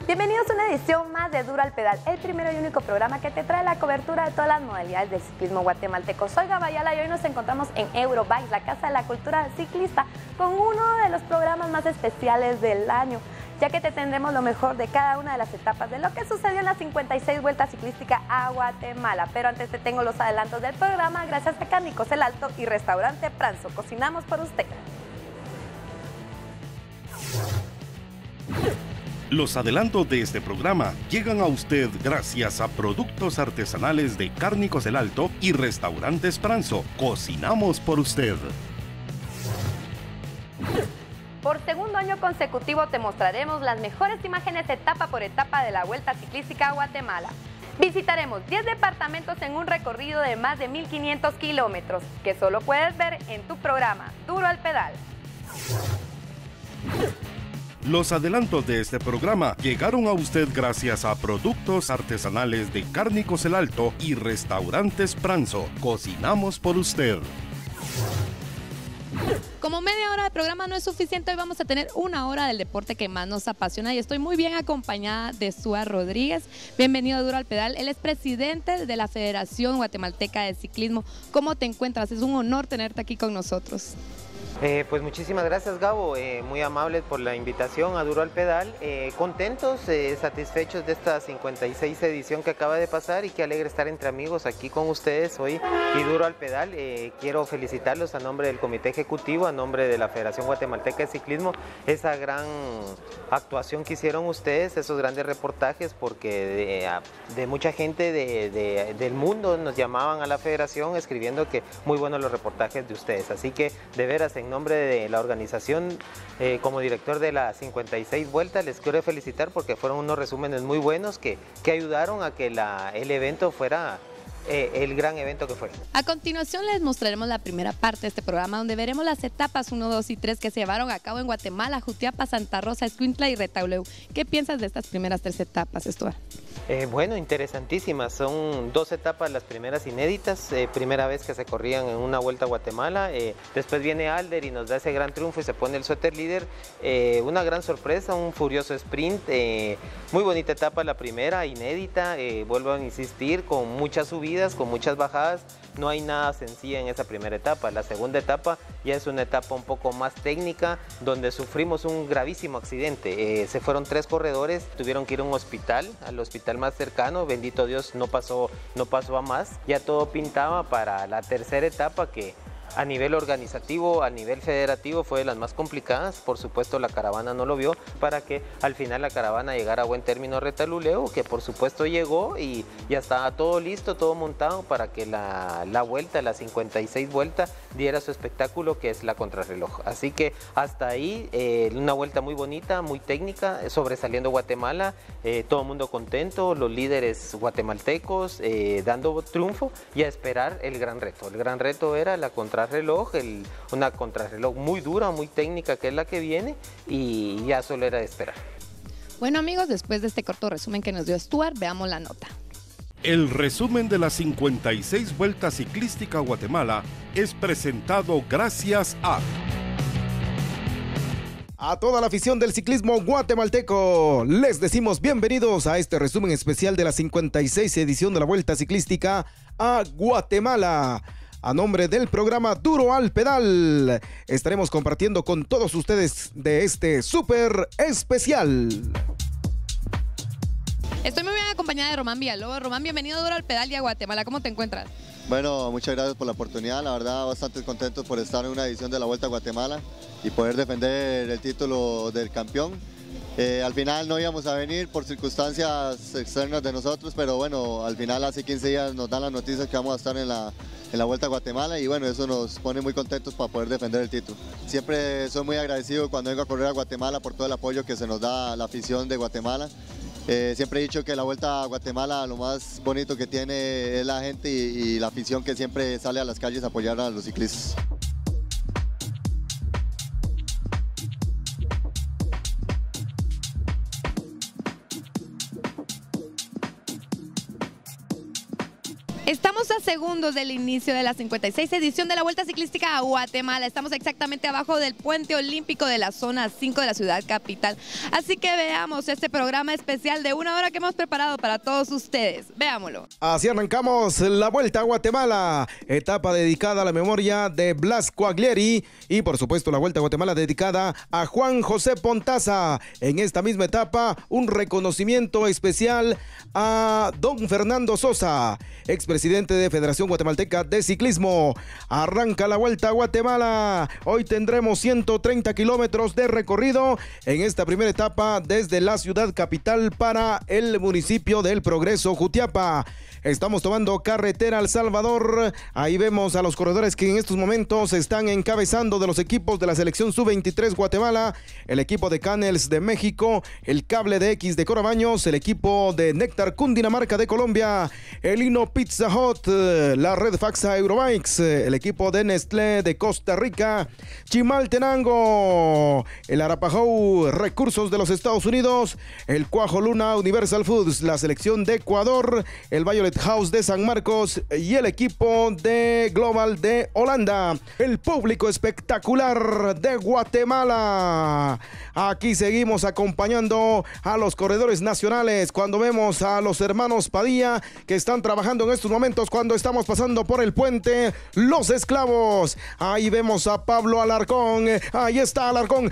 Bienvenidos a una edición más de Duro al Pedal, el primero y único programa que te trae la cobertura de todas las modalidades del ciclismo guatemalteco. Soy Gabayala y hoy nos encontramos en Eurobike, la casa de la cultura ciclista, con uno de los programas más especiales del año, ya que te tendremos lo mejor de cada una de las etapas de lo que sucedió en la 56 Vuelta Ciclística a Guatemala. Pero antes te tengo los adelantos del programa, gracias a Cárnicos El Alto y Restaurante Pranzo. Cocinamos por usted. Los adelantos de este programa llegan a usted gracias a productos artesanales de Cárnicos El Alto y Restaurantes Pranzo. Cocinamos por usted. Por segundo año consecutivo te mostraremos las mejores imágenes etapa por etapa de la Vuelta Ciclística a Guatemala. Visitaremos 10 departamentos en un recorrido de más de 1.500 kilómetros, que solo puedes ver en tu programa Duro al Pedal. Los adelantos de este programa llegaron a usted gracias a productos artesanales de Cárnicos El Alto y Restaurantes Pranzo. Cocinamos por usted. Como media hora de programa no es suficiente, hoy vamos a tener una hora del deporte que más nos apasiona y estoy muy bien acompañada de Stuart Rodríguez. Bienvenido a Duro al Pedal. Él es presidente de la Federación Guatemalteca de Ciclismo. ¿Cómo te encuentras? Es un honor tenerte aquí con nosotros. Pues muchísimas gracias, Gabo, muy amables por la invitación a Duro al Pedal, contentos, satisfechos de esta 56 edición que acaba de pasar y qué alegre estar entre amigos aquí con ustedes hoy y Duro al Pedal. Quiero felicitarlos a nombre del Comité Ejecutivo, a nombre de la Federación Guatemalteca de Ciclismo, esa gran actuación que hicieron ustedes, esos grandes reportajes, porque de mucha gente del mundo nos llamaban a la Federación escribiendo que muy buenos los reportajes de ustedes, así que de veras en nombre de la organización, como director de la 56 Vuelta, les quiero felicitar porque fueron unos resúmenes muy buenos que ayudaron a que el evento fuera el gran evento que fue. A continuación les mostraremos la primera parte de este programa donde veremos las etapas 1, 2 y 3 que se llevaron a cabo en Guatemala, Jutiapa, Santa Rosa, Escuintla y Retauleu. ¿Qué piensas de estas primeras 3 etapas, Stuart? Bueno, interesantísimas, son 2 etapas las primeras inéditas, primera vez que se corrían en una Vuelta a Guatemala, después viene Alder y nos da ese gran triunfo y se pone el suéter líder, una gran sorpresa, un furioso sprint, muy bonita etapa la primera, inédita, vuelvo a insistir, con muchas subidas, con muchas bajadas, no hay nada sencilla en esa primera etapa. La segunda etapa ya es una etapa un poco más técnica, donde sufrimos un gravísimo accidente, se fueron 3 corredores, tuvieron que ir a un hospital, al hospital más cercano, bendito Dios no pasó a más, ya todo pintaba para la tercera etapa que a nivel organizativo, a nivel federativo fue de las más complicadas, por supuesto la caravana no lo vio, para que al final la caravana llegara a buen término a Retaluleu, que por supuesto llegó y ya estaba todo listo, todo montado para que la vuelta, la 56 Vuelta, diera su espectáculo que es la contrarreloj. Así que hasta ahí una vuelta muy bonita, muy técnica, sobresaliendo Guatemala, todo el mundo contento, los líderes guatemaltecos dando triunfo y a esperar el gran reto. El gran reto era la contrarreloj, una contrarreloj muy dura, muy técnica que es la que viene y ya solo era de esperar. Bueno amigos, después de este corto resumen que nos dio Stuart, veamos la nota. El resumen de la 56 Vuelta Ciclística a Guatemala es presentado gracias a toda la afición del ciclismo guatemalteco. Les decimos bienvenidos a este resumen especial de la 56 edición de la Vuelta Ciclística a Guatemala. A nombre del programa Duro al Pedal, estaremos compartiendo con todos ustedes de este súper especial. Estoy muy bien acompañada de Román Villalobos. Román, bienvenido a Duro al Pedal y a Guatemala. ¿Cómo te encuentras? Bueno, muchas gracias por la oportunidad. La verdad, bastante contentos por estar en una edición de la Vuelta a Guatemala y poder defender el título del campeón. Al final no íbamos a venir por circunstancias externas de nosotros, pero bueno, al final hace 15 días nos dan la noticia que vamos a estar en la Vuelta a Guatemala y bueno, eso nos pone muy contentos para poder defender el título. Siempre soy muy agradecido cuando vengo a correr a Guatemala por todo el apoyo que se nos da la afición de Guatemala. Siempre he dicho que la Vuelta a Guatemala lo más bonito que tiene es la gente y la afición que siempre sale a las calles a apoyar a los ciclistas. Estamos Estamos a segundos del inicio de la 56 edición de la Vuelta Ciclística a Guatemala. Estamos exactamente abajo del Puente Olímpico de la zona 5 de la ciudad capital. Así que veamos este programa especial de 1 hora que hemos preparado para todos ustedes. Veámoslo. Así arrancamos la Vuelta a Guatemala, etapa dedicada a la memoria de Blas Quaglieri y por supuesto la Vuelta a Guatemala dedicada a Juan José Pontaza. En esta misma etapa, un reconocimiento especial a don Fernando Sosa, expresidente de Federación Guatemalteca de Ciclismo. Arranca la Vuelta a Guatemala. Hoy tendremos 130 kilómetros de recorrido en esta primera etapa desde la ciudad capital para el municipio del Progreso, Jutiapa. Estamos tomando carretera al Salvador. Ahí vemos a los corredores que en estos momentos están encabezando de los equipos de la selección sub-23 Guatemala, el equipo de Canels de México, el Cable de X de Corabaños, el equipo de Néctar Cundinamarca de Colombia, el Hino Pizza Hut, la Red Faxa Eurobikes, el equipo de Nestlé de Costa Rica, Chimaltenango, el Arapahoe Recursos de los Estados Unidos, el Cuajo Luna Universal Foods, la selección de Ecuador, el Violet House de San Marcos y el equipo de Global de Holanda. El público espectacular de Guatemala. Aquí seguimos acompañando a los corredores nacionales cuando vemos a los hermanos Padilla que están trabajando en estos momentos cuando estamos pasando por el puente Los Esclavos. Ahí vemos a Pablo Alarcón. Ahí está Alarcón.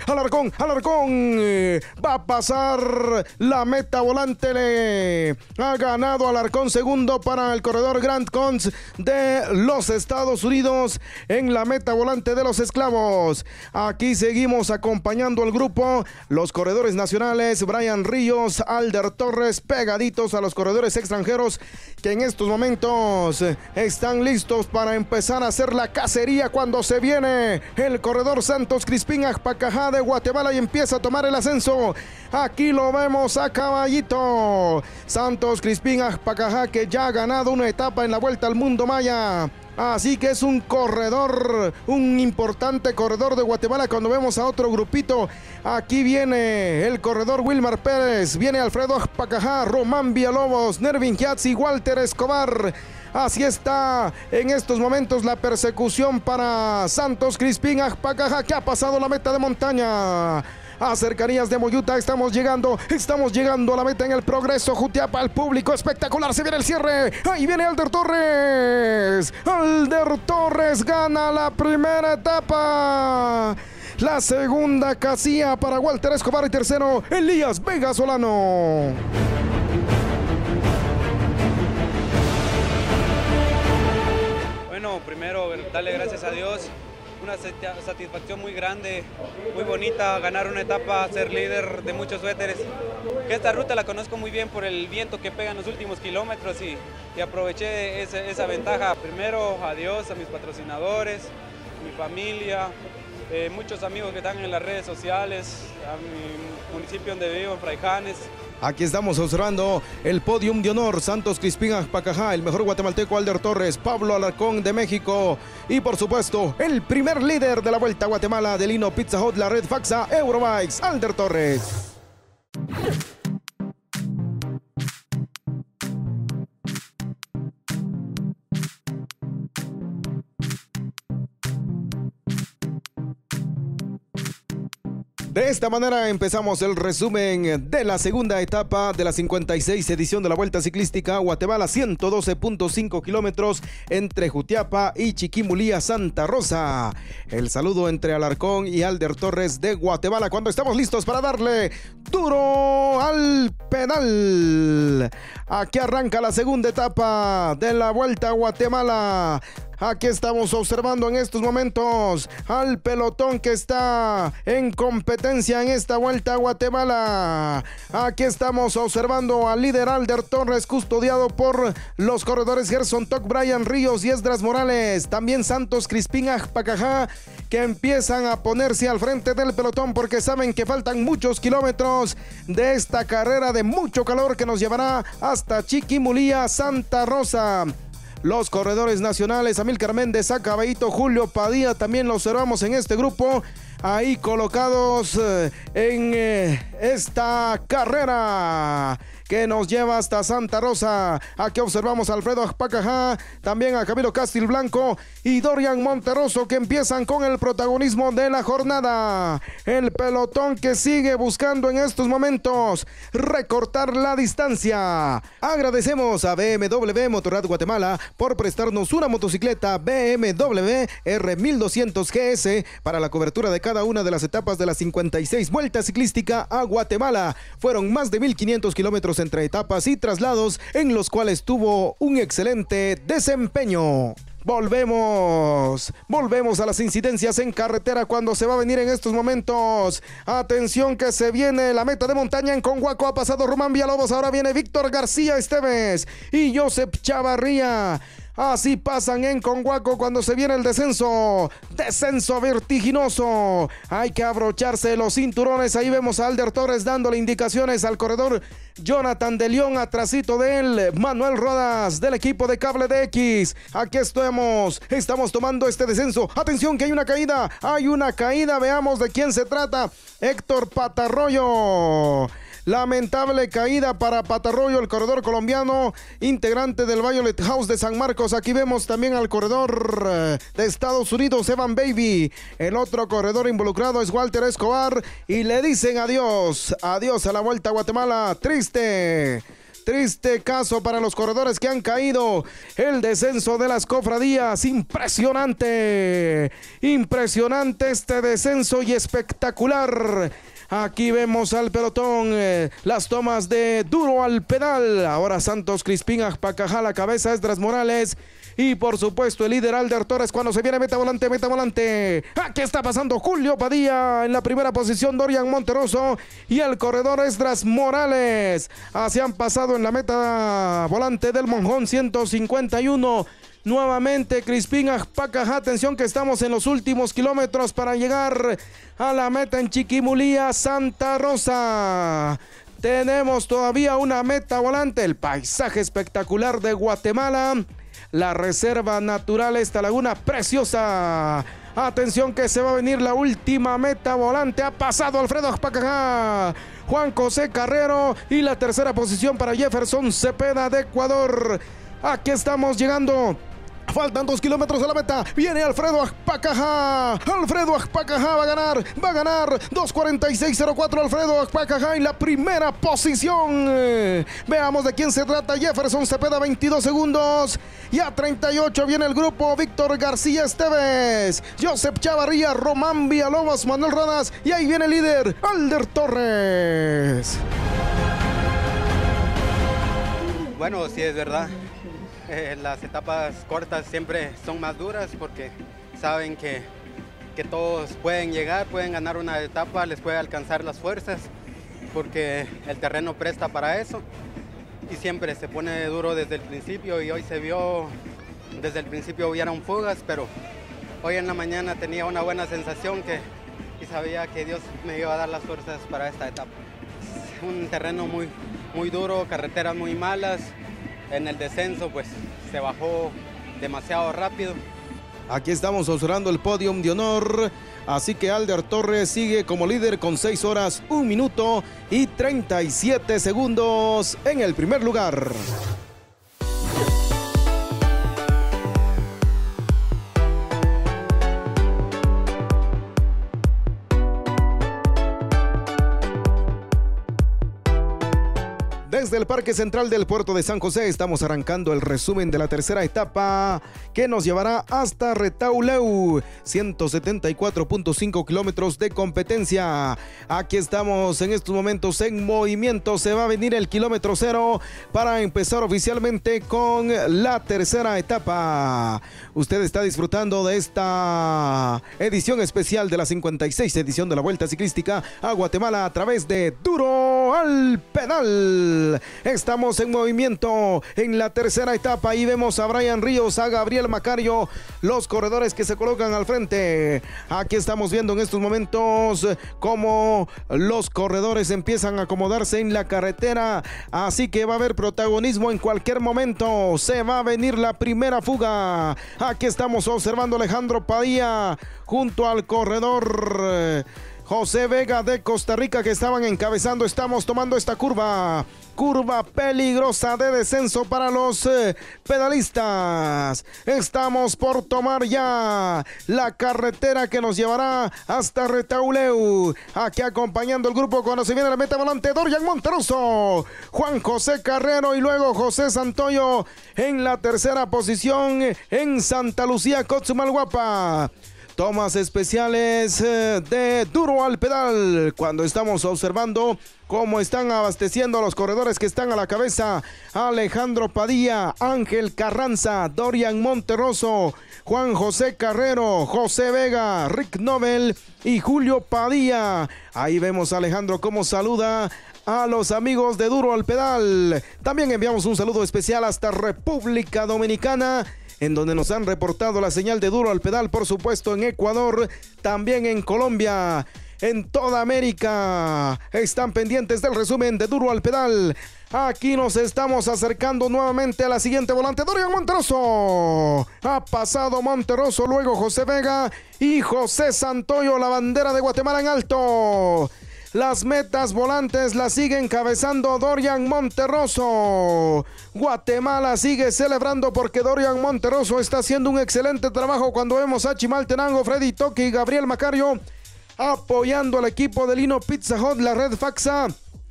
Va a pasar la meta volante. Ha ganado Alarcón, segundo para el corredor Grant Cons de los Estados Unidos en la meta volante de Los Esclavos. Aquí seguimos acompañando al grupo, los corredores nacionales, Brian Ríos, Alder Torres, pegaditos a los corredores extranjeros que en estos momentos están listos para empezar a hacer la cacería cuando se viene el corredor Santos Crispín Ajpacajá de Guatemala y empieza a tomar el ascenso. Aquí lo vemos a caballito. Santos Crispín Ajpacajá que ya ha ganado una etapa en la Vuelta al Mundo Maya. Así que es un corredor, un importante corredor de Guatemala. Cuando vemos a otro grupito, aquí viene el corredor Wilmar Pérez, viene Alfredo Ajpacajá, Román Villalobos, Nervin Giatz y Walter Escobar. Así está en estos momentos la persecución para Santos Crispín Ajpacajá, que ha pasado la meta de montaña. A cercanías de Moyuta estamos llegando a la meta en el Progreso Jutiapa. El público espectacular, se viene el cierre. Ahí viene Alder Torres. Alder Torres gana la primera etapa. La segunda casilla para Walter Escobar y tercero Elías Vega Solano. Bueno, primero darle gracias a Dios. Una satisfacción muy grande, muy bonita, ganar una etapa, ser líder de muchos suéteres. Esta ruta la conozco muy bien por el viento que pega en los últimos kilómetros y aproveché esa ventaja. Primero a Dios, a mis patrocinadores, mi familia, muchos amigos que están en las redes sociales, a mi municipio donde vivo, en Fraijanes. Aquí estamos observando el podium de honor. Santos Crispín Ajpacajá, el mejor guatemalteco Alder Torres, Pablo Alarcón de México y por supuesto el primer líder de la Vuelta a Guatemala del Hino Pizza Hut, la Red Faxa Eurobikes, Alder Torres. De esta manera empezamos el resumen de la segunda etapa de la 56 edición de la Vuelta Ciclística a Guatemala, 112.5 kilómetros entre Jutiapa y Chiquimulía, Santa Rosa. El saludo entre Alarcón y Alder Torres de Guatemala cuando estamos listos para darle duro al pedal. Aquí arranca la segunda etapa de la Vuelta a Guatemala. Aquí estamos observando en estos momentos al pelotón que está en competencia en esta Vuelta a Guatemala. Aquí estamos observando al líder Alder Torres, custodiado por los corredores Gerson Toc, Brian Ríos y Esdras Morales. También Santos Crispín Ajpacajá, que empiezan a ponerse al frente del pelotón porque saben que faltan muchos kilómetros de esta carrera de mucho calor que nos llevará hasta Chiquimulía, Santa Rosa. Los corredores nacionales, Amílcar Méndez, a caballito, Julio Padilla, también lo observamos en este grupo. ahí colocados en esta carrera que nos lleva hasta Santa Rosa. Aquí observamos a Alfredo Ajpacajá, también a Camilo Castilblanco y Dorian Monterroso, que empiezan con el protagonismo de la jornada. El pelotón que sigue buscando en estos momentos recortar la distancia. Agradecemos a BMW Motorrad Guatemala por prestarnos una motocicleta BMW R1200 GS para la cobertura de cada una de las etapas de la 56 Vuelta Ciclística a Guatemala. Fueron más de 1,500 kilómetros entre etapas y traslados en los cuales tuvo un excelente desempeño. Volvemos a las incidencias en carretera cuando se va a venir en estos momentos. Atención que se viene la meta de montaña en Conguaco. Ha pasado Román Villalobos, ahora viene Víctor García Esteves y Joseph Chavarría. Así pasan en Conguaco cuando se viene el descenso vertiginoso. Hay que abrocharse los cinturones. Ahí vemos a Alder Torres dándole indicaciones al corredor Jonathan de León, atrasito de él, Manuel Rodas del equipo de Cable DX. Aquí estamos tomando este descenso. Atención que hay una caída, veamos de quién se trata. Héctor Patarroyo. Lamentable caída para Patarroyo, el corredor colombiano, integrante del Violet House de San Marcos. Aquí vemos también al corredor de Estados Unidos, Evan Baby. El otro corredor involucrado es Walter Escobar. Y le dicen adiós a la Vuelta a Guatemala. Triste caso para los corredores que han caído. El descenso de las cofradías, impresionante este descenso y espectacular. Aquí vemos al pelotón, las tomas de duro al pedal. Ahora Santos Crispín Ajpacajá, la cabeza Esdras Morales. Y por supuesto el líder Alder Torres cuando se viene meta volante. Aquí está pasando Julio Padilla en la primera posición, Dorian Monterroso y el corredor Esdras Morales. Así han pasado en la meta volante del Monjón 151. Nuevamente Crispín Ajpacajá, atención que estamos en los últimos kilómetros para llegar a la meta en Chiquimulía, Santa Rosa. Tenemos todavía una meta volante, el paisaje espectacular de Guatemala, la reserva natural, esta laguna preciosa. Atención que se va a venir la última meta volante, ha pasado Alfredo Ajpacajá, Juan José Carrero y la tercera posición para Jefferson Cepeda de Ecuador. Aquí estamos llegando. Faltan 2 kilómetros a la meta. Viene Alfredo Ajpacajá. Alfredo Ajpacajá va a ganar. 2:46.04 Alfredo Ajpacajá en la primera posición. Veamos de quién se trata. Jefferson Cepeda, 22 segundos. Y a 38 viene el grupo Víctor García Esteves, Joseph Chavarría, Román Villalobos, Manuel Rodas. Y ahí viene el líder, Alder Torres. Bueno, sí es verdad. Las etapas cortas siempre son más duras porque saben que todos pueden llegar, pueden ganar una etapa, les puede alcanzar las fuerzas porque el terreno presta para eso y siempre se pone duro desde el principio y hoy se vio, desde el principio hubieron fugas, pero hoy en la mañana tenía una buena sensación y sabía que Dios me iba a dar las fuerzas para esta etapa. Es un terreno muy duro, carreteras muy malas. En el descenso pues se bajó demasiado rápido. Aquí estamos observando el podium de honor. Así que Alder Torres sigue como líder con 6 horas, 1 minuto y 37 segundos en el primer lugar. Desde el Parque Central del Puerto de San José estamos arrancando el resumen de la tercera etapa que nos llevará hasta Retauleu, 174.5 kilómetros de competencia. Aquí estamos en estos momentos en movimiento, se va a venir el kilómetro 0 para empezar oficialmente con la tercera etapa. Usted está disfrutando de esta edición especial de la 56 edición de la Vuelta Ciclística a Guatemala a través de Duro al Pedal. Pedal. Estamos en movimiento en la tercera etapa y vemos a Brian Ríos, a Gabriel Macario, los corredores que se colocan al frente. Aquí estamos viendo en estos momentos cómo los corredores empiezan a acomodarse en la carretera, así que va a haber protagonismo en cualquier momento. Se va a venir la primera fuga. Aquí estamos observando a Alejandro Padilla junto al corredor José Vega de Costa Rica, que estaban encabezando. Estamos tomando esta curva peligrosa de descenso para los pedalistas. Estamos por tomar ya la carretera que nos llevará hasta Retauleu. Aquí acompañando el grupo cuando se viene la meta volante, Dorian Monterroso, Juan José Carrero y luego José Santoyo en la tercera posición en Santa Lucía, Cotzumalguapa. Tomas especiales de Duro al Pedal cuando estamos observando cómo están abasteciendo a los corredores que están a la cabeza. Alejandro Padilla, Ángel Carranza, Dorian Monterroso, Juan José Carrero, José Vega, Rick Nobel y Julio Padilla. Ahí vemos a Alejandro cómo saluda a los amigos de Duro al Pedal. También enviamos un saludo especial hasta República Dominicana, en donde nos han reportado la señal de Duro al Pedal, por supuesto en Ecuador, también en Colombia, en toda América. Están pendientes del resumen de Duro al Pedal. Aquí nos estamos acercando nuevamente a la siguiente volante, Dorian Monterroso. Ha pasado Monterroso, luego José Vega y José Santoyo, la bandera de Guatemala en alto. Las metas volantes las sigue encabezando Dorian Monterroso. Guatemala sigue celebrando porque Dorian Monterroso está haciendo un excelente trabajo cuando vemos a Chimaltenango, Freddy Toki y Gabriel Macario apoyando al equipo de Lino Pizza Hut, la red Faxa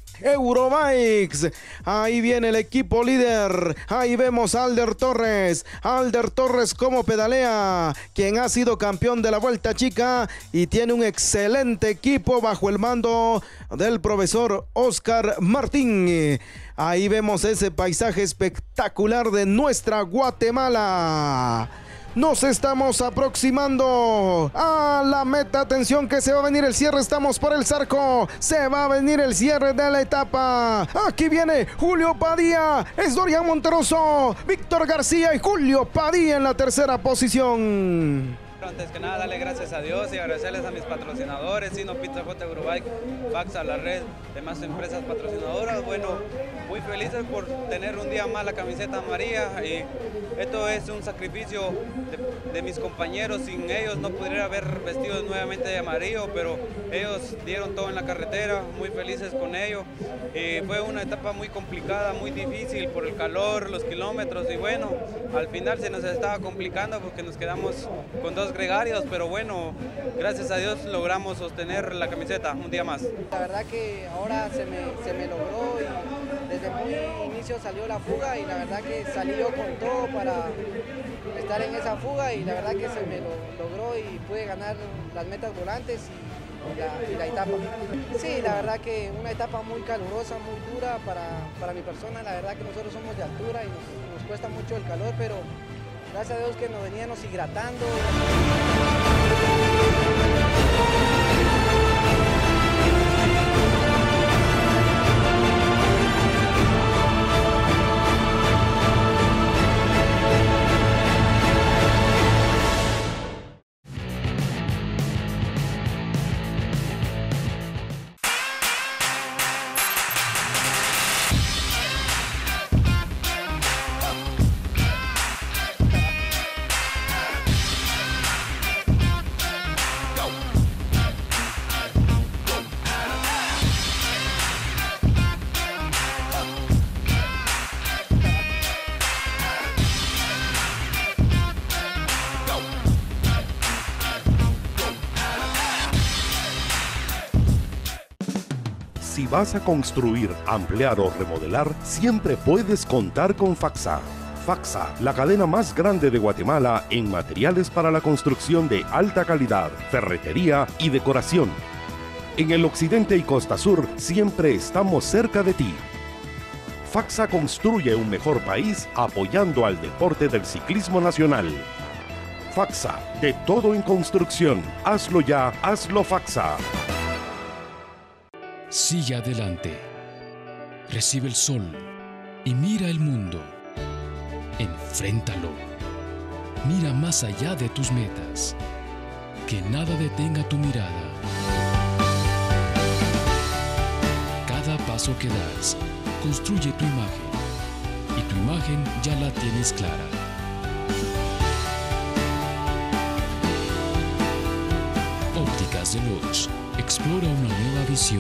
Eurobikes. Ahí viene el equipo líder. Ahí vemos a Alder Torres como pedalea, quien ha sido campeón de la Vuelta Chica y tiene un excelente equipo bajo el mando del profesor Oscar Martín. Ahí vemos ese paisaje espectacular de nuestra Guatemala. Nos estamos aproximando a la meta. Atención que se va a venir el cierre. Estamos por el Zarco. Se va a venir el cierre de la etapa. Aquí viene Julio Padilla. Es Dorian Monterroso, Víctor García y Julio Padilla en la tercera posición. Antes que nada, darle gracias a Dios y agradecerles a mis patrocinadores, Lino Pizza Hut, Eurobike, Faxa, la red, demás empresas patrocinadoras. Bueno, muy felices por tener un día más la camiseta amarilla, y esto es un sacrificio de mis compañeros. Sin ellos no pudiera haber vestido nuevamente de amarillo, pero ellos dieron todo en la carretera, muy felices con ello. Y fue una etapa muy complicada, muy difícil por el calor, los kilómetros, y bueno, al final se nos estaba complicando porque nos quedamos con dos gregarios, pero bueno, gracias a Dios logramos sostener la camiseta un día más. La verdad que ahora se me logró, y desde muy inicio salió la fuga, y la verdad que salí yo con todo para estar en esa fuga, y la verdad que se me logró y pude ganar las metas volantes y la etapa. Sí, la verdad que una etapa muy calurosa, muy dura para mi persona. La verdad que nosotros somos de altura y nos cuesta mucho el calor, pero gracias a Dios que nos veníamos hidratando. Si vas a construir, ampliar o remodelar, siempre puedes contar con Faxa. Faxa, la cadena más grande de Guatemala en materiales para la construcción de alta calidad, ferretería y decoración. En el occidente y costa sur siempre estamos cerca de ti. Faxa construye un mejor país apoyando al deporte del ciclismo nacional. Faxa, de todo en construcción. Hazlo ya, hazlo Faxa. Sigue adelante. Recibe el sol y mira el mundo. Enfréntalo. Mira más allá de tus metas. Que nada detenga tu mirada. Cada paso que das construye tu imagen. Y tu imagen ya la tienes clara. Ópticas Deluxe. Explora una nueva visión.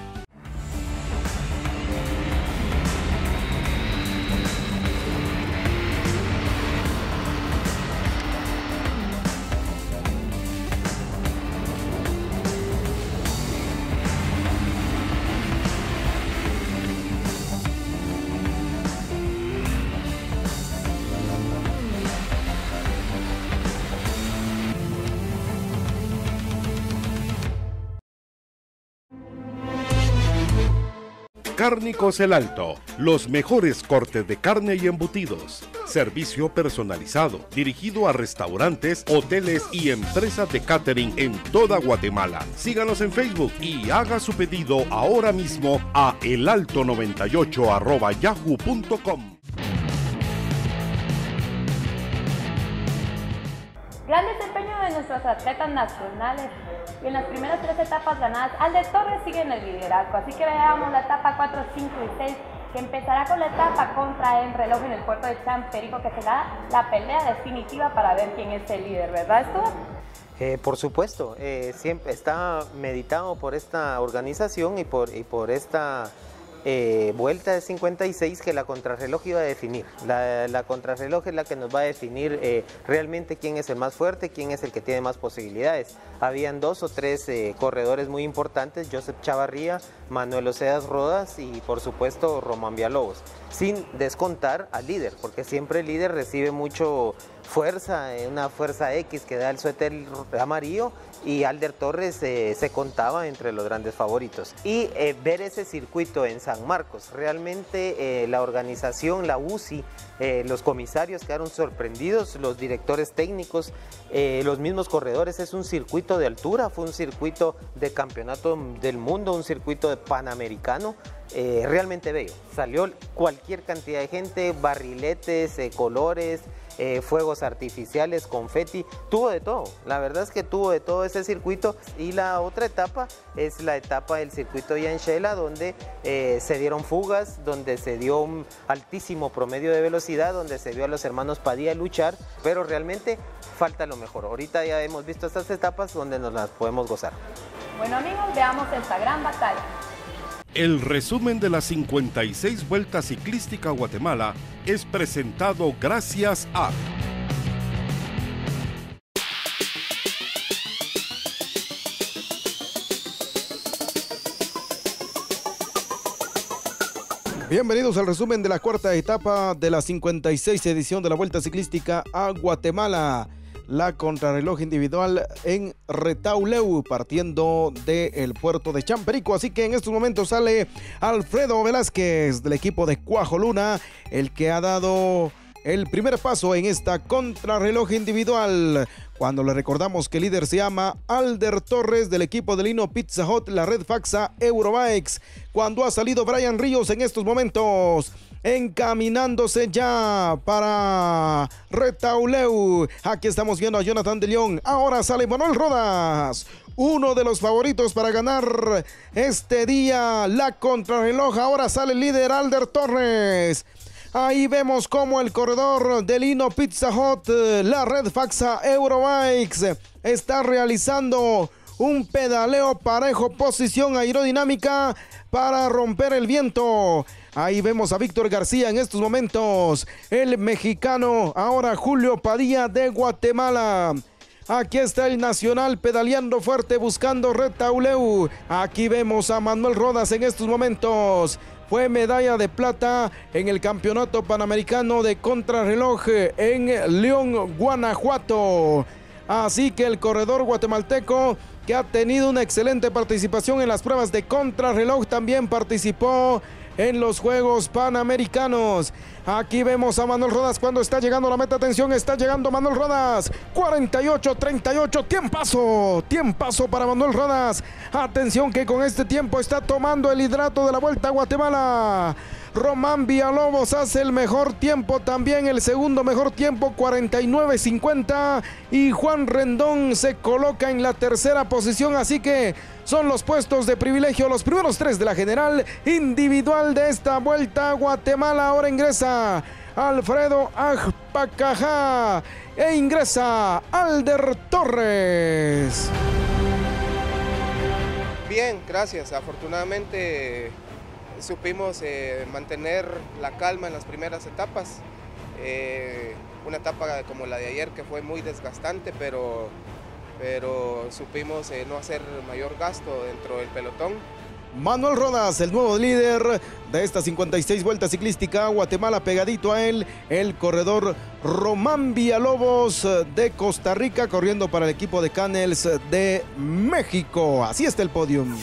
Cárnicos El Alto, los mejores cortes de carne y embutidos. Servicio personalizado, dirigido a restaurantes, hoteles y empresas de catering en toda Guatemala. Síganos en Facebook y haga su pedido ahora mismo a elalto98@yahoo.com. Gran desempeño de nuestros atletas nacionales y en las primeras 3 etapas ganadas, Alder Torres sigue en el liderazgo. Así que veamos la etapa 4, 5 y 6, que empezará con la etapa contra el reloj en el puerto de Champerico, que será la pelea definitiva para ver quién es el líder, ¿verdad, Stuart? Por supuesto, siempre está meditado por esta organización y por esta vuelta de 56 que la contrarreloj iba a definir. La contrarreloj es la que nos va a definir realmente quién es el más fuerte, quién es el que tiene más posibilidades. Habían 2 o 3 corredores muy importantes: Joseph Chavarría, Manuel Oseas Rodas y por supuesto Román Villalobos, sin descontar al líder, porque siempre el líder recibe mucho fuerza, una fuerza X que da el suéter amarillo, y Alder Torres se contaba entre los grandes favoritos. Y ver ese circuito en San Marcos, realmente la organización, la UCI, los comisarios quedaron sorprendidos, los directores técnicos, los mismos corredores. Es un circuito de altura, fue un circuito de campeonato del mundo, un circuito de panamericano, realmente bello. Salió cualquier cantidad de gente, barriletes, colores, fuegos artificiales, confeti, tuvo de todo. La verdad es que tuvo de todo ese circuito. Y la otra etapa es la etapa del circuito Yanchela, donde se dieron fugas, donde se dio un altísimo promedio de velocidad, donde se vio a los hermanos Padilla luchar, pero realmente falta lo mejor. Ahorita ya hemos visto estas etapas donde nos las podemos gozar. Bueno, amigos, veamos esta gran batalla. El resumen de las 56 vueltas ciclística Guatemala es presentado gracias a Bienvenidos al resumen de la cuarta etapa de la 56 edición de la Vuelta Ciclística a Guatemala. La contrarreloj individual en Retauleu, partiendo del puerto de Champerico. Así que en estos momentos sale Alfredo Velázquez del equipo de Cuajoluna, el que ha dado el primer paso en esta contrarreloj individual. Cuando le recordamos que el líder se llama Alder Torres del equipo de Lino Pizza Hut, la red Faxa Eurobikes. Cuando ha salido Brian Ríos en estos momentos, encaminándose ya para Retauleu. Aquí estamos viendo a Jonathan de León. Ahora sale Manuel Rodas, uno de los favoritos para ganar este día la contrarreloj. Ahora sale el líder Alder Torres. Ahí vemos como el corredor de Lino Pizza Hut, la red Faxa Eurobikes, está realizando un pedaleo parejo, posición aerodinámica para romper el viento. Ahí vemos a Víctor García en estos momentos, el mexicano, ahora Julio Padilla de Guatemala. Aquí está el nacional pedaleando fuerte buscando Retauleu. Aquí vemos a Manuel Rodas en estos momentos. Fue medalla de plata en el Campeonato Panamericano de Contrarreloj en León, Guanajuato. Así que el corredor guatemalteco, que ha tenido una excelente participación en las pruebas de contrarreloj, también participó en los Juegos Panamericanos. Aquí vemos a Manuel Rodas cuando está llegando a la meta. Atención, está llegando Manuel Rodas. 48-38, tiempazo para Manuel Rodas. Atención que con este tiempo está tomando el liderato de la Vuelta a Guatemala. Román Villalobos hace el mejor tiempo también, el segundo mejor tiempo, 49-50, y Juan Rendón se coloca en la tercera posición, así que son los puestos de privilegio, los primeros 3 de la general individual de esta Vuelta a Guatemala. Ahora ingresa Alfredo Ajpacajá e ingresa Alder Torres. Bien, gracias, afortunadamente supimos mantener la calma en las primeras etapas. Una etapa como la de ayer que fue muy desgastante, pero supimos no hacer mayor gasto dentro del pelotón. Manuel Rodas, el nuevo líder de esta 56 Vuelta Ciclística a Guatemala. Pegadito a él, el corredor Román Villalobos de Costa Rica, corriendo para el equipo de Canels de México. Así está el podium.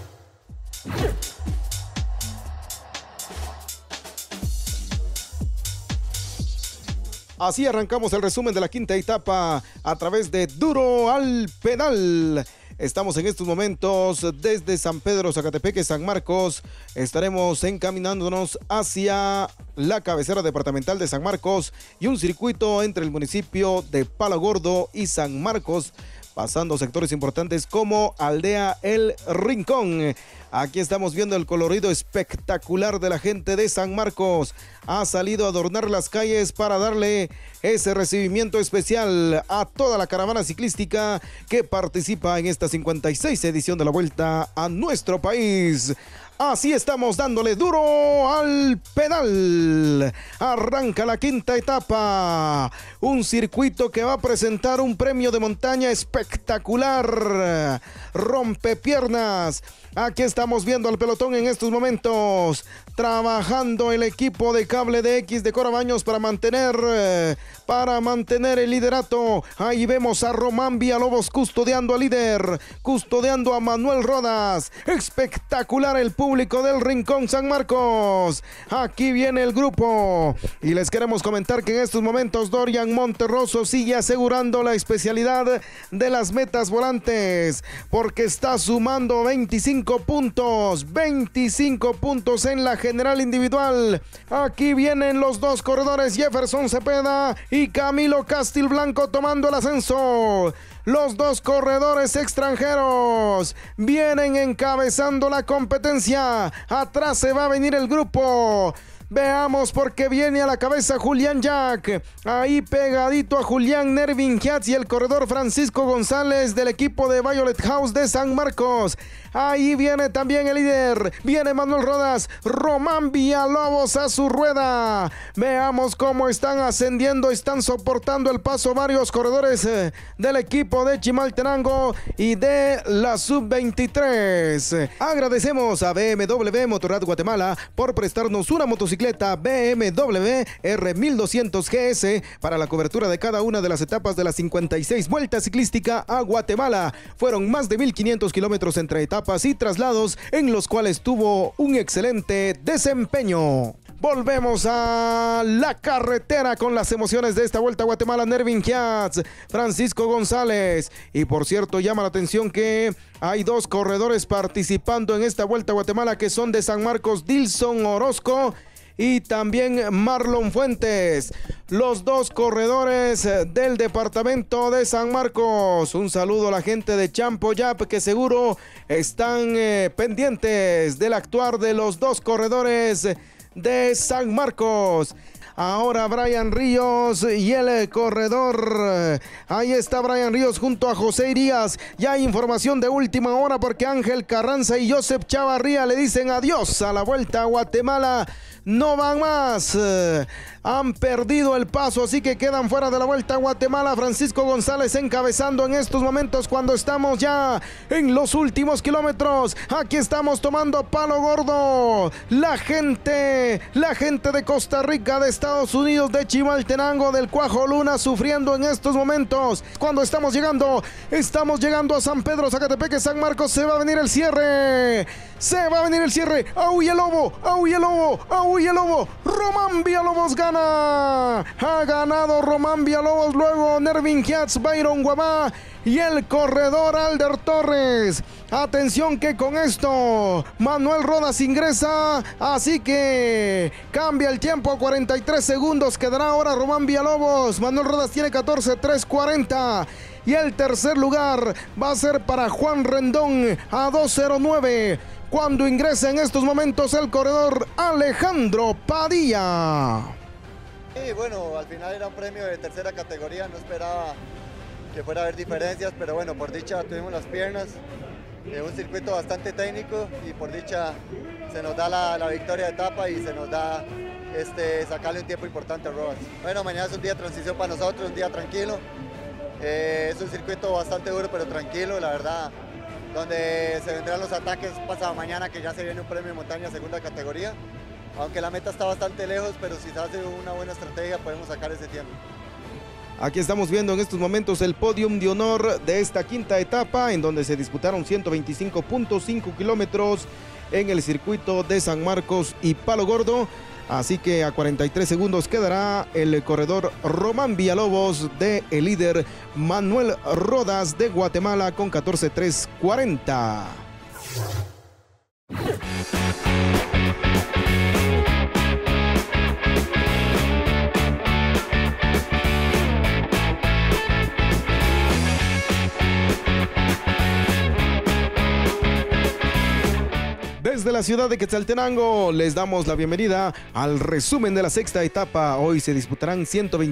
Así arrancamos el resumen de la quinta etapa a través de Duro al Pedal. Estamos en estos momentos desde San Pedro, Zacatepeque, San Marcos. Estaremos encaminándonos hacia la cabecera departamental de San Marcos y un circuito entre el municipio de Palo Gordo y San Marcos, pasando sectores importantes como Aldea El Rincón. Aquí estamos viendo el colorido espectacular de la gente de San Marcos. Ha salido a adornar las calles para darle ese recibimiento especial a toda la caravana ciclística que participa en esta 56 edición de la Vuelta a nuestro país. Así estamos dándole duro al pedal. Arranca la quinta etapa. Un circuito que va a presentar un premio de montaña espectacular. Rompepiernas. Aquí estamos viendo al pelotón en estos momentos. Trabajando el equipo de Cable DX de Cora Baños para mantener el liderato. Ahí vemos a Román Villalobos custodiando al líder. Custodiando a Manuel Rodas. Espectacular el público del Rincón San Marcos. Aquí viene el grupo. Y les queremos comentar que en estos momentos Dorian Monterroso sigue asegurando la especialidad de las metas volantes. Porque está sumando 25 puntos en la general individual. Aquí vienen los dos corredores, Jefferson Cepeda y Camilo Castilblanco tomando el ascenso. Los dos corredores extranjeros vienen encabezando la competencia. Atrás se va a venir el grupo. Veamos porque viene a la cabeza Julián Jack. Ahí pegadito a Julián Nervin Giatz y el corredor Francisco González del equipo de Violet House de San Marcos. Ahí viene también el líder. Viene Manuel Rodas. Román Villalobos a su rueda. Veamos cómo están ascendiendo. Están soportando el paso varios corredores del equipo de Chimaltenango y de la Sub-23. Agradecemos a BMW Motorrad Guatemala por prestarnos una motocicleta BMW R1200 GS para la cobertura de cada una de las etapas de la 56 Vuelta Ciclística a Guatemala. Fueron más de 1,500 kilómetros entre etapas y traslados en los cuales tuvo un excelente desempeño. Volvemos a la carretera con las emociones de esta Vuelta a Guatemala. Nervin Giatz, Francisco González. Y por cierto, llama la atención que hay dos corredores participando en esta Vuelta a Guatemala que son de San Marcos, Dilson Orozco y también Marlon Fuentes, los dos corredores del departamento de San Marcos. Un saludo a la gente de Champoyap que seguro están pendientes del actuar de los dos corredores de San Marcos. Ahora Brian Ríos y el corredor. Ahí está Brian Ríos junto a José Irías. Ya hay información de última hora porque Ángel Carranza y Joseph Chavarría le dicen adiós a la Vuelta a Guatemala. No van más. han perdido el paso, así que quedan fuera de la Vuelta a Guatemala. Francisco González encabezando en estos momentos cuando estamos ya en los últimos kilómetros. Aquí estamos tomando palo gordo. La gente de Costa Rica, de Estados Unidos, de Chimaltenango, del Cuajo Luna, sufriendo en estos momentos. Cuando estamos llegando a San Pedro, Zacatepeque, San Marcos, se va a venir el cierre. ¡Auye el lobo! Román Villalobos gana. Ha ganado Román Villalobos, luego Nervin Kiatz, Byron Guamá y el corredor Alder Torres. Atención que con esto Manuel Rodas ingresa, así que cambia el tiempo a 43 segundos. Quedará ahora Román Villalobos. Manuel Rodas tiene 14:3:40. Y el tercer lugar va a ser para Juan Rendón a 2:09. Cuando ingresa en estos momentos el corredor Alejandro Padilla. Sí, bueno, al final era un premio de tercera categoría, no esperaba que fuera a haber diferencias, pero bueno, por dicha tuvimos las piernas, un circuito bastante técnico y por dicha se nos da la victoria de etapa y se nos da sacarle un tiempo importante a Rodas. Bueno, mañana es un día de transición para nosotros, un día tranquilo, es un circuito bastante duro pero tranquilo, la verdad, donde se vendrán los ataques pasado mañana, que ya se viene un premio de montaña segunda categoría, aunque la meta está bastante lejos, pero si se hace una buena estrategia podemos sacar ese tiempo. Aquí estamos viendo en estos momentos el podium de honor de esta quinta etapa, en donde se disputaron 125.5 kilómetros en el circuito de San Marcos y Palo Gordo. Así que a 43 segundos quedará el corredor Román Villalobos de el líder Manuel Rodas de Guatemala con 14:3:40. Desde la ciudad de Quetzaltenango les damos la bienvenida al resumen de la sexta etapa. Hoy se disputarán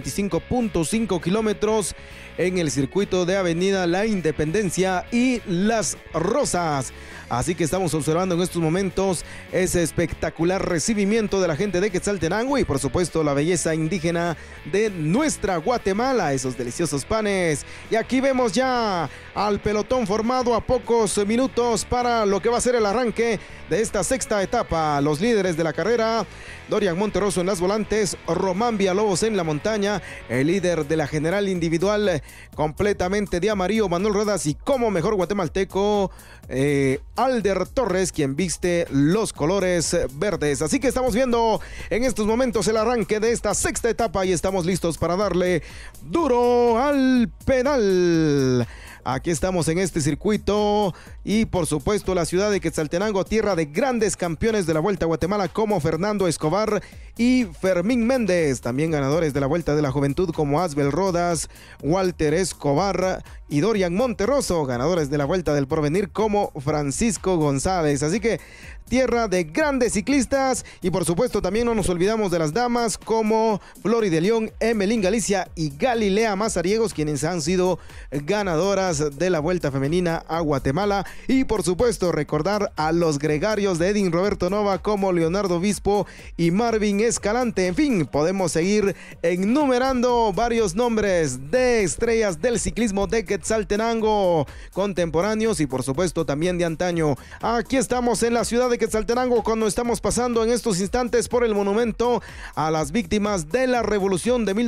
125.5 kilómetros en el circuito de Avenida La Independencia y Las Rosas. Así que estamos observando en estos momentos ese espectacular recibimiento de la gente de Quetzaltenango y por supuesto la belleza indígena de nuestra Guatemala, esos deliciosos panes. Y aquí vemos ya al pelotón formado a pocos minutos para lo que va a ser el arranque de esta sexta etapa. Los líderes de la carrera: Dorian Monterroso en las volantes, Román Villalobos en la montaña, el líder de la general individual completamente de amarillo, Manuel Rodas, y como mejor guatemalteco, Alder Torres, quien viste los colores verdes. Así que estamos viendo en estos momentos el arranque de esta sexta etapa y estamos listos para darle duro al pedal. Aquí estamos en este circuito y por supuesto la ciudad de Quetzaltenango, tierra de grandes campeones de la Vuelta a Guatemala como Fernando Escobar y Fermín Méndez, también ganadores de la Vuelta de la Juventud como Asbel Rodas, Walter Escobar y Dorian Monterroso, ganadores de la Vuelta del Porvenir como Francisco González. Así que tierra de grandes ciclistas y por supuesto también no nos olvidamos de las damas como Flori de León, Emelín Galicia y Galilea Mazariegos, quienes han sido ganadoras de la Vuelta Femenina a Guatemala. Y por supuesto recordar a los gregarios de Edin Roberto Nova como Leonardo Obispo y Marvin Escalante. En fin, podemos seguir enumerando varios nombres de estrellas del ciclismo de Quetzaltenango, contemporáneos y por supuesto también de antaño. Aquí estamos en la ciudad de Quetzaltenango cuando estamos pasando en estos instantes por el monumento a las víctimas de la revolución de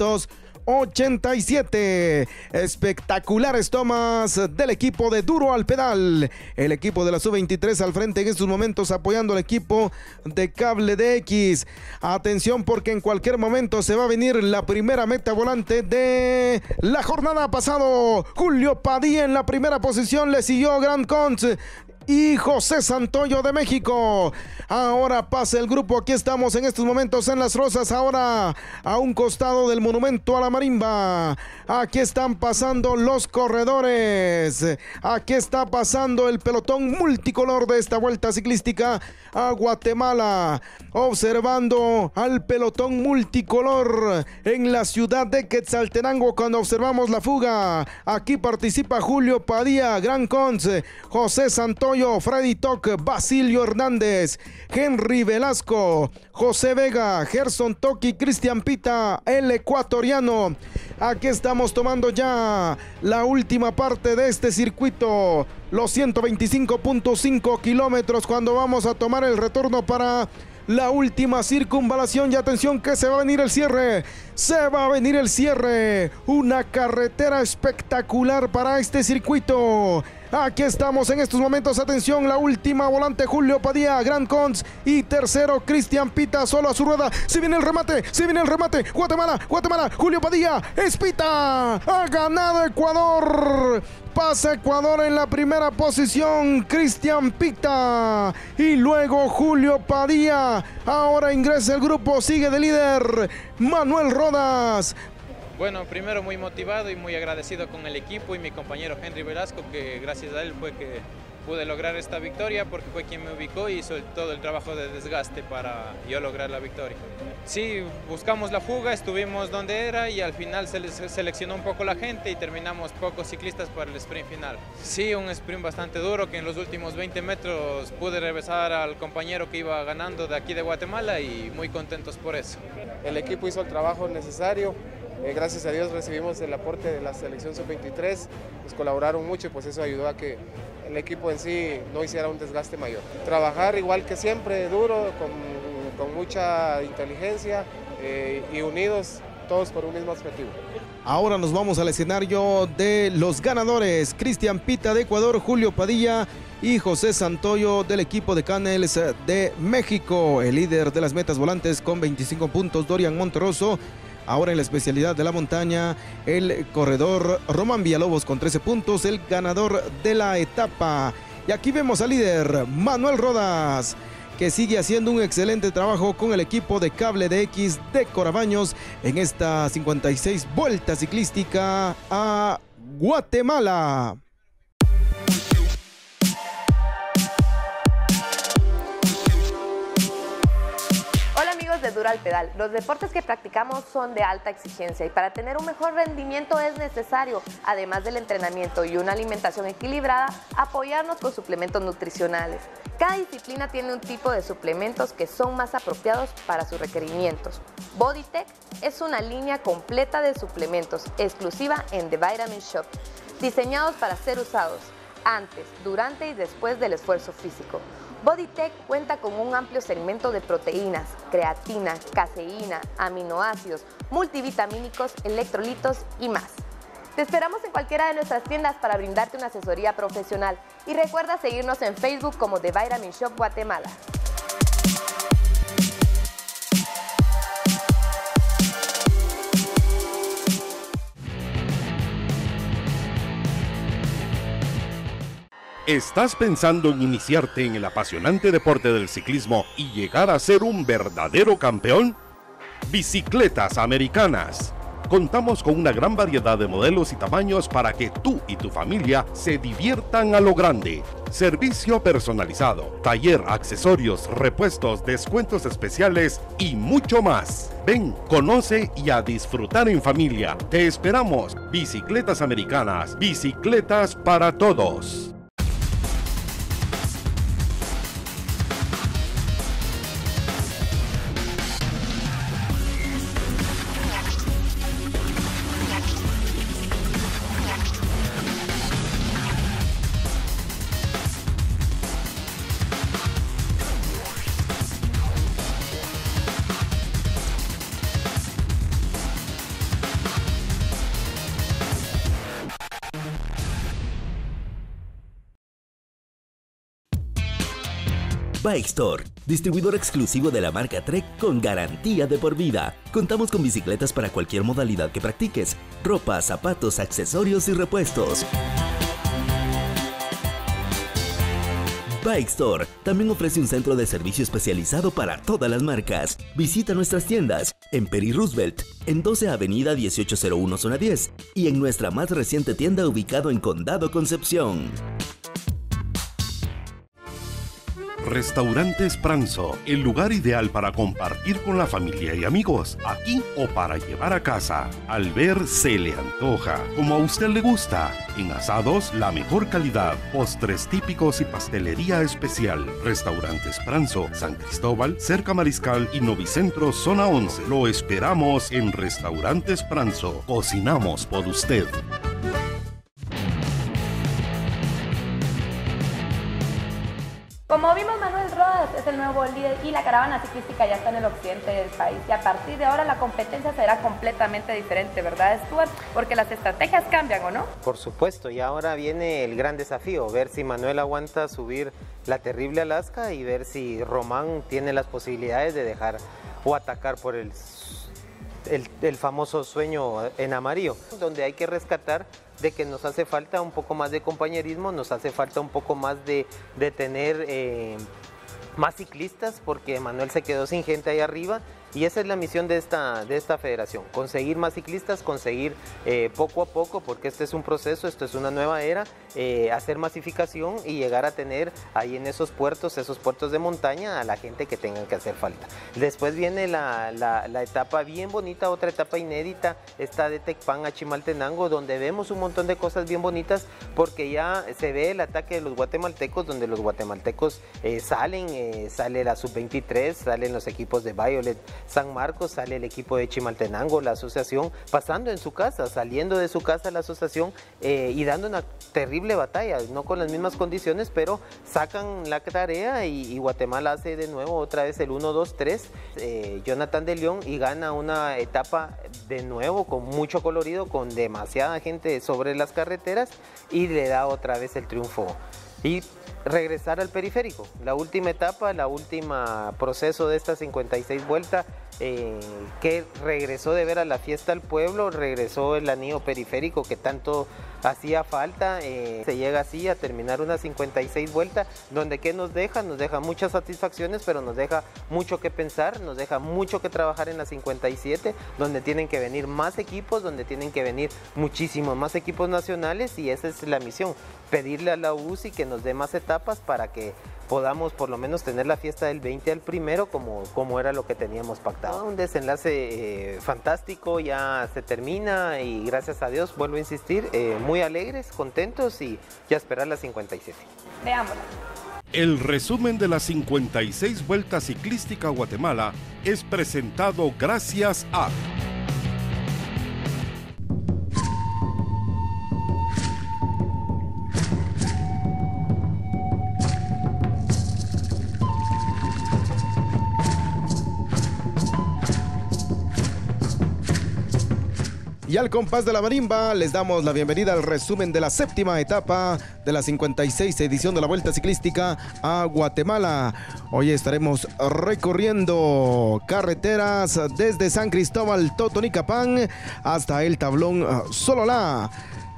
1987. Espectaculares tomas del equipo de Duro al Pedal. El equipo de la Sub-23 al frente en estos momentos apoyando al equipo de Cable DX. Atención porque en cualquier momento se va a venir la primera meta volante de la jornada pasado. Julio Padilla en la primera posición, le siguió Grand Cons y José Santoyo de México. Ahora pasa el grupo, aquí estamos en estos momentos en Las Rosas, ahora a un costado del monumento a la marimba. Aquí están pasando los corredores, aquí está pasando el pelotón multicolor de esta Vuelta Ciclística a Guatemala, observando al pelotón multicolor en la ciudad de Quetzaltenango cuando observamos la fuga. Aquí participa Julio Padilla, Gran Cons, José Santoyo Santoyo, Freddy Toc, Basilio Hernández, Henry Velasco, José Vega, Gerson Toki, Cristian Pita, el ecuatoriano. Aquí estamos tomando ya la última parte de este circuito, los 125.5 kilómetros, cuando vamos a tomar el retorno para la última circunvalación. Y atención que se va a venir el cierre, se va a venir el cierre, una carretera espectacular para este circuito. Aquí estamos en estos momentos, atención, la última volante Julio Padilla, Grand Cons, y tercero Cristian Pita, solo a su rueda. Se viene el remate, Guatemala, Julio Padilla, es Pita, ha ganado Ecuador. Pasa Ecuador en la primera posición, Cristian Pita, y luego Julio Padilla. Ahora ingresa el grupo, sigue de líder Manuel Rodas. Bueno, primero muy motivado y muy agradecido con el equipo y mi compañero Henry Velasco, que gracias a él fue que pude lograr esta victoria, porque fue quien me ubicó y hizo todo el trabajo de desgaste para yo lograr la victoria. Sí, buscamos la fuga, estuvimos donde era y al final se seleccionó un poco la gente y terminamos pocos ciclistas para el sprint final. Sí, un sprint bastante duro, que en los últimos 20 metros pude regresar al compañero que iba ganando de aquí de Guatemala y muy contentos por eso. El equipo hizo el trabajo necesario. Gracias a Dios recibimos el aporte de la selección sub-23, nos colaboraron mucho y pues eso ayudó a que el equipo en sí no hiciera un desgaste mayor. Trabajar igual que siempre, duro, con mucha inteligencia y unidos todos por un mismo objetivo. Ahora nos vamos al escenario de los ganadores: Cristian Pita de Ecuador, Julio Padilla y José Santoyo del equipo de Canels de México. El líder de las metas volantes con 25 puntos, Dorian Monterroso. Ahora en la especialidad de la montaña, el corredor Román Villalobos con 13 puntos, el ganador de la etapa. Y aquí vemos al líder Manuel Rodas, que sigue haciendo un excelente trabajo con el equipo de Cable DX de Corabaños en esta 56 vuelta ciclística a Guatemala. De Duro al Pedal. Los deportes que practicamos son de alta exigencia y para tener un mejor rendimiento es necesario, además del entrenamiento y una alimentación equilibrada, apoyarnos con suplementos nutricionales. Cada disciplina tiene un tipo de suplementos que son más apropiados para sus requerimientos. Bodytech es una línea completa de suplementos exclusiva en The Vitamin Shop, diseñados para ser usados antes, durante y después del esfuerzo físico. Bodytech cuenta con un amplio segmento de proteínas, creatina, caseína, aminoácidos, multivitamínicos, electrolitos y más. Te esperamos en cualquiera de nuestras tiendas para brindarte una asesoría profesional y recuerda seguirnos en Facebook como The Vitamin Shop Guatemala. ¿Estás pensando en iniciarte en el apasionante deporte del ciclismo y llegar a ser un verdadero campeón? Bicicletas Americanas. Contamos con una gran variedad de modelos y tamaños para que tú y tu familia se diviertan a lo grande. Servicio personalizado, taller, accesorios, repuestos, descuentos especiales y mucho más. Ven, conoce y a disfrutar en familia. Te esperamos. Bicicletas Americanas, bicicletas para todos. Bike Store, distribuidor exclusivo de la marca Trek con garantía de por vida. Contamos con bicicletas para cualquier modalidad que practiques, ropa, zapatos, accesorios y repuestos. Bike Store también ofrece un centro de servicio especializado para todas las marcas. Visita nuestras tiendas en Peri Roosevelt, en 12 Avenida 1801 Zona 10 y en nuestra más reciente tienda ubicado en Condado Concepción. Restaurantes Pranzo, el lugar ideal para compartir con la familia y amigos, aquí o para llevar a casa. Al ver se le antoja, como a usted le gusta. En asados, la mejor calidad, postres típicos y pastelería especial. Restaurantes Pranzo, San Cristóbal, cerca Mariscal y Novicentro, zona 11. Lo esperamos en Restaurantes Pranzo. Cocinamos por usted. Como vimos, Manuel Rodas es el nuevo líder y la caravana ciclística ya está en el occidente del país. Y a partir de ahora la competencia será completamente diferente, ¿verdad, Stuart? Porque las estrategias cambian, ¿o no? Por supuesto, y ahora viene el gran desafío, ver si Manuel aguanta subir la terrible Alaska y ver si Román tiene las posibilidades de dejar o atacar por el famoso sueño en amarillo, donde hay que rescatar de que nos hace falta un poco más de compañerismo, nos hace falta un poco más de tener más ciclistas, porque Manuel se quedó sin gente ahí arriba, y esa es la misión de esta federación, conseguir más ciclistas, conseguir poco a poco, porque este es un proceso, esto es una nueva era, hacer masificación y llegar a tener ahí en esos puertos de montaña a la gente que tengan que hacer falta. Después viene la etapa bien bonita, otra etapa inédita, esta de Tecpan a Chimaltenango, donde vemos un montón de cosas bien bonitas, porque ya se ve el ataque de los guatemaltecos, donde los guatemaltecos sale la sub-23, salen los equipos de Violet San Marcos, sale el equipo de Chimaltenango, la asociación, pasando en su casa, saliendo de su casa la asociación y dando una terrible batalla, no con las mismas condiciones, pero sacan la tarea y Guatemala hace de nuevo otra vez el 1-2-3, Jonathan de León, y gana una etapa de nuevo con mucho colorido, con demasiada gente sobre las carreteras, y le da otra vez el triunfo. Y regresar al periférico, la última etapa, la última proceso de esta 56 vuelta, que regresó de ver a la fiesta al pueblo, regresó el anillo periférico que tanto hacía falta, se llega así a terminar una 56 vuelta, donde ¿qué nos deja? Nos deja muchas satisfacciones, pero nos deja mucho que pensar, nos deja mucho que trabajar en la 57, donde tienen que venir más equipos, donde tienen que venir muchísimos más equipos nacionales, y esa es la misión, pedirle a la UCI que nos dé más etapas para que podamos por lo menos tener la fiesta del 20 al primero como era lo que teníamos pactado. Un desenlace fantástico, ya se termina y gracias a Dios, vuelvo a insistir, muy alegres, contentos y ya esperar la 57. Veámosla. El resumen de la 56 Vuelta Ciclística Guatemala es presentado gracias a... Y al compás de la marimba les damos la bienvenida al resumen de la séptima etapa de la 56 edición de la Vuelta Ciclística a Guatemala. Hoy estaremos recorriendo carreteras desde San Cristóbal, Totonicapán hasta el Tablón Sololá.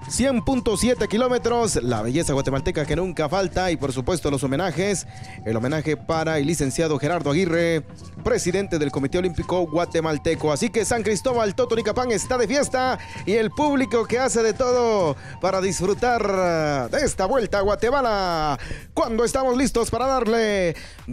100.7 kilómetros, la belleza guatemalteca que nunca falta, y por supuesto los homenajes. El homenaje para el licenciado Gerardo Aguirre, presidente del Comité Olímpico Guatemalteco. Así que San Cristóbal, Totonicapán está de fiesta, y el público que hace de todo para disfrutar de esta vuelta a Guatemala. Cuando estamos listos para darle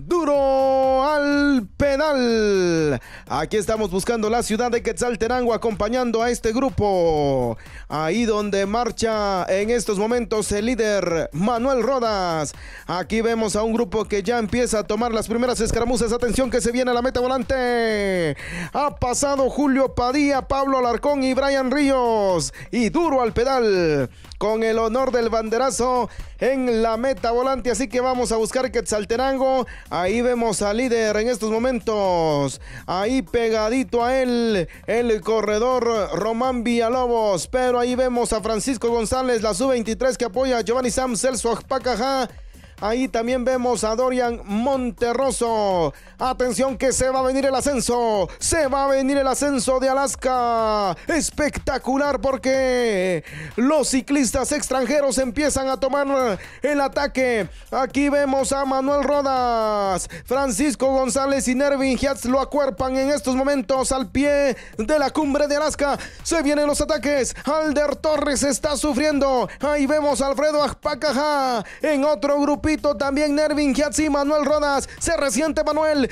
duro al pedal. Aquí estamos buscando la ciudad de Quetzaltenango, acompañando a este grupo. Ahí donde marcha en estos momentos el líder Manuel Rodas. Aquí vemos a un grupo que ya empieza a tomar las primeras escaramuzas. Atención que se viene a la meta volante. Ha pasado Julio Padilla, Pablo Alarcón y Brian Ríos. Y duro al pedal, con el honor del banderazo en la meta volante. Así que vamos a buscar Quetzaltenango. Ahí vemos al líder en estos momentos. Ahí pegadito a él el corredor Román Villalobos. Pero ahí vemos a Francisco González, la sub-23 que apoya a Giovanni Sam, Celso Ajpacajá. Ahí también vemos a Dorian Monterroso. Atención que se va a venir el ascenso. Se va a venir el ascenso de Alaska. Espectacular, porque los ciclistas extranjeros empiezan a tomar el ataque. Aquí vemos a Manuel Rodas, Francisco González y Nervin Hiatz lo acuerpan en estos momentos al pie de la cumbre de Alaska. Se vienen los ataques. Alder Torres está sufriendo. Ahí vemos a Alfredo Ajpacajá en otro grupo grupito también Nervin Giats y Manuel Rodas. Se resiente Manuel.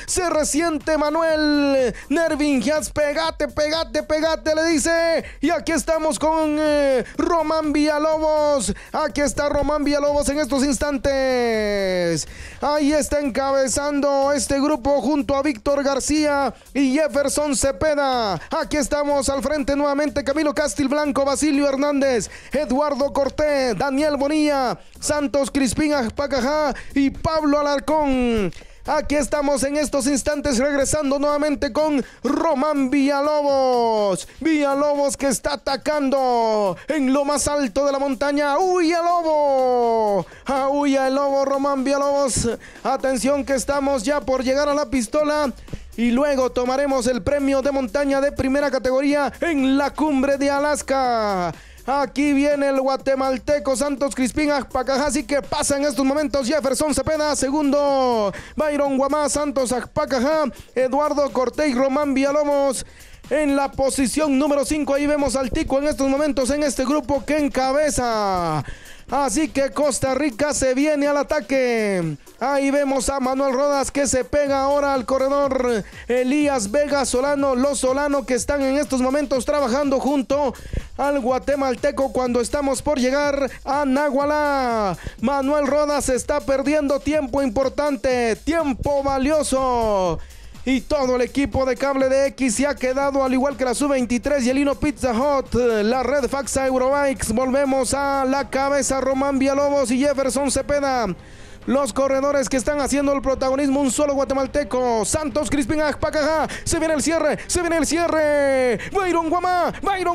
Nervin Giats, pegate, le dice. Y aquí estamos con Román Villalobos. Aquí está Román Villalobos en estos instantes. Ahí está encabezando este grupo junto a Víctor García y Jefferson Cepeda. Aquí estamos al frente nuevamente Camilo Castilblanco, Basilio Hernández, Eduardo Cortés, Daniel Bonilla, Santos Crispín Pacajá y Pablo Alarcón. Aquí estamos en estos instantes regresando nuevamente con Román Villalobos. Villalobos que está atacando en lo más alto de la montaña. ¡Huye el lobo! ¡Huye el lobo, Román Villalobos! Atención que estamos ya por llegar a la pistola. Y luego tomaremos el premio de montaña de primera categoría en la cumbre de Alaska. Aquí viene el guatemalteco Santos Crispín Pacajá, así que pasa en estos momentos Jefferson Cepeda, segundo Byron Guamá, Santos Pacajá, Eduardo Cortés y Román Villalobos en la posición número 5. Ahí vemos al Tico en estos momentos en este grupo que encabeza. Así que Costa Rica se viene al ataque. Ahí vemos a Manuel Rodas que se pega ahora al corredor. Elías Vega Solano, los Solano que están en estos momentos trabajando junto al guatemalteco cuando estamos por llegar a Nagualá. Manuel Rodas está perdiendo tiempo importante, tiempo valioso. Y todo el equipo de Cable de X se ha quedado al igual que la Sub-23 y el Hino Pizza Hut, la Red Faxa Eurobikes. Volvemos a la cabeza Román Villalobos y Jefferson Cepeda. Los corredores que están haciendo el protagonismo, un solo guatemalteco, Santos Crispín Pacajá. Se viene el cierre. Byron Guamá,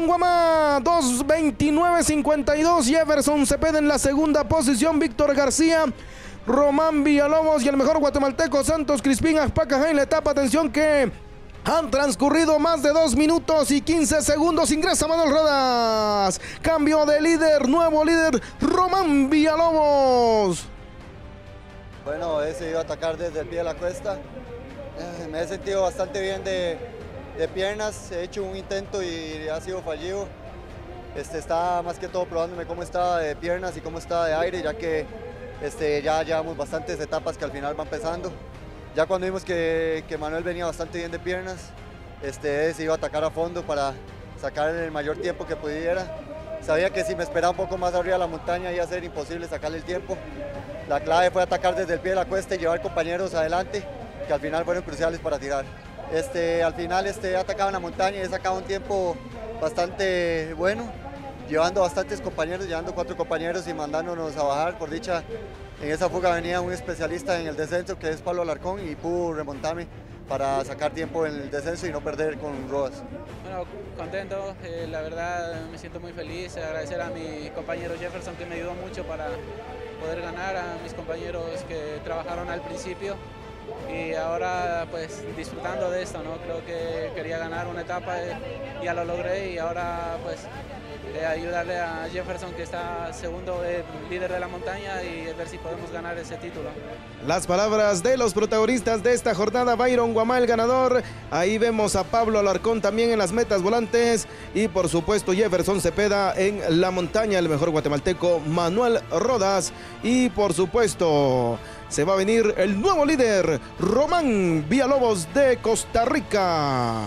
2:29:52. Jefferson Cepeda en la segunda posición, Víctor García, Román Villalobos y el mejor guatemalteco Santos Crispín Pacajá en la etapa. Atención que han transcurrido más de 2 minutos y 15 segundos. Ingresa Manuel Rodas. Cambio de líder, nuevo líder, Román Villalobos. Bueno, he decidido atacar desde el pie de la cuesta. Me he sentido bastante bien de piernas. He hecho un intento y ha sido fallido. Está más que todo probándome cómo está de piernas y cómo está de aire, ya que ya llevamos bastantes etapas que al final van pesando. Ya cuando vimos que Manuel venía bastante bien de piernas, he decidido atacar a fondo para sacar el mayor tiempo que pudiera. Sabía que si me esperaba un poco más arriba de la montaña iba a ser imposible sacarle el tiempo. La clave fue atacar desde el pie de la cuesta y llevar compañeros adelante, que al final fueron cruciales para tirar. Al final he atacado en la montaña y he sacado un tiempo bastante bueno, llevando bastantes compañeros, llevando 4 compañeros y mandándonos a bajar. Por dicha, en esa fuga venía un especialista en el descenso que es Pablo Alarcón y pudo remontarme para sacar tiempo en el descenso y no perder con Rodas. Bueno, contento, la verdad me siento muy feliz, agradecer a mi compañero Jefferson que me ayudó mucho para poder ganar, a mis compañeros que trabajaron al principio y ahora pues disfrutando de esto, ¿no? Creo que quería ganar una etapa, ya lo logré y ahora pues ayudarle a Jefferson que está segundo líder de la montaña y ver si podemos ganar ese título. Las palabras de los protagonistas de esta jornada, Byron Guamá el ganador, ahí vemos a Pablo Alarcón también en las metas volantes y por supuesto Jefferson Cepeda en la montaña, el mejor guatemalteco Manuel Rodas y por supuesto se va a venir el nuevo líder Román Villalobos de Costa Rica.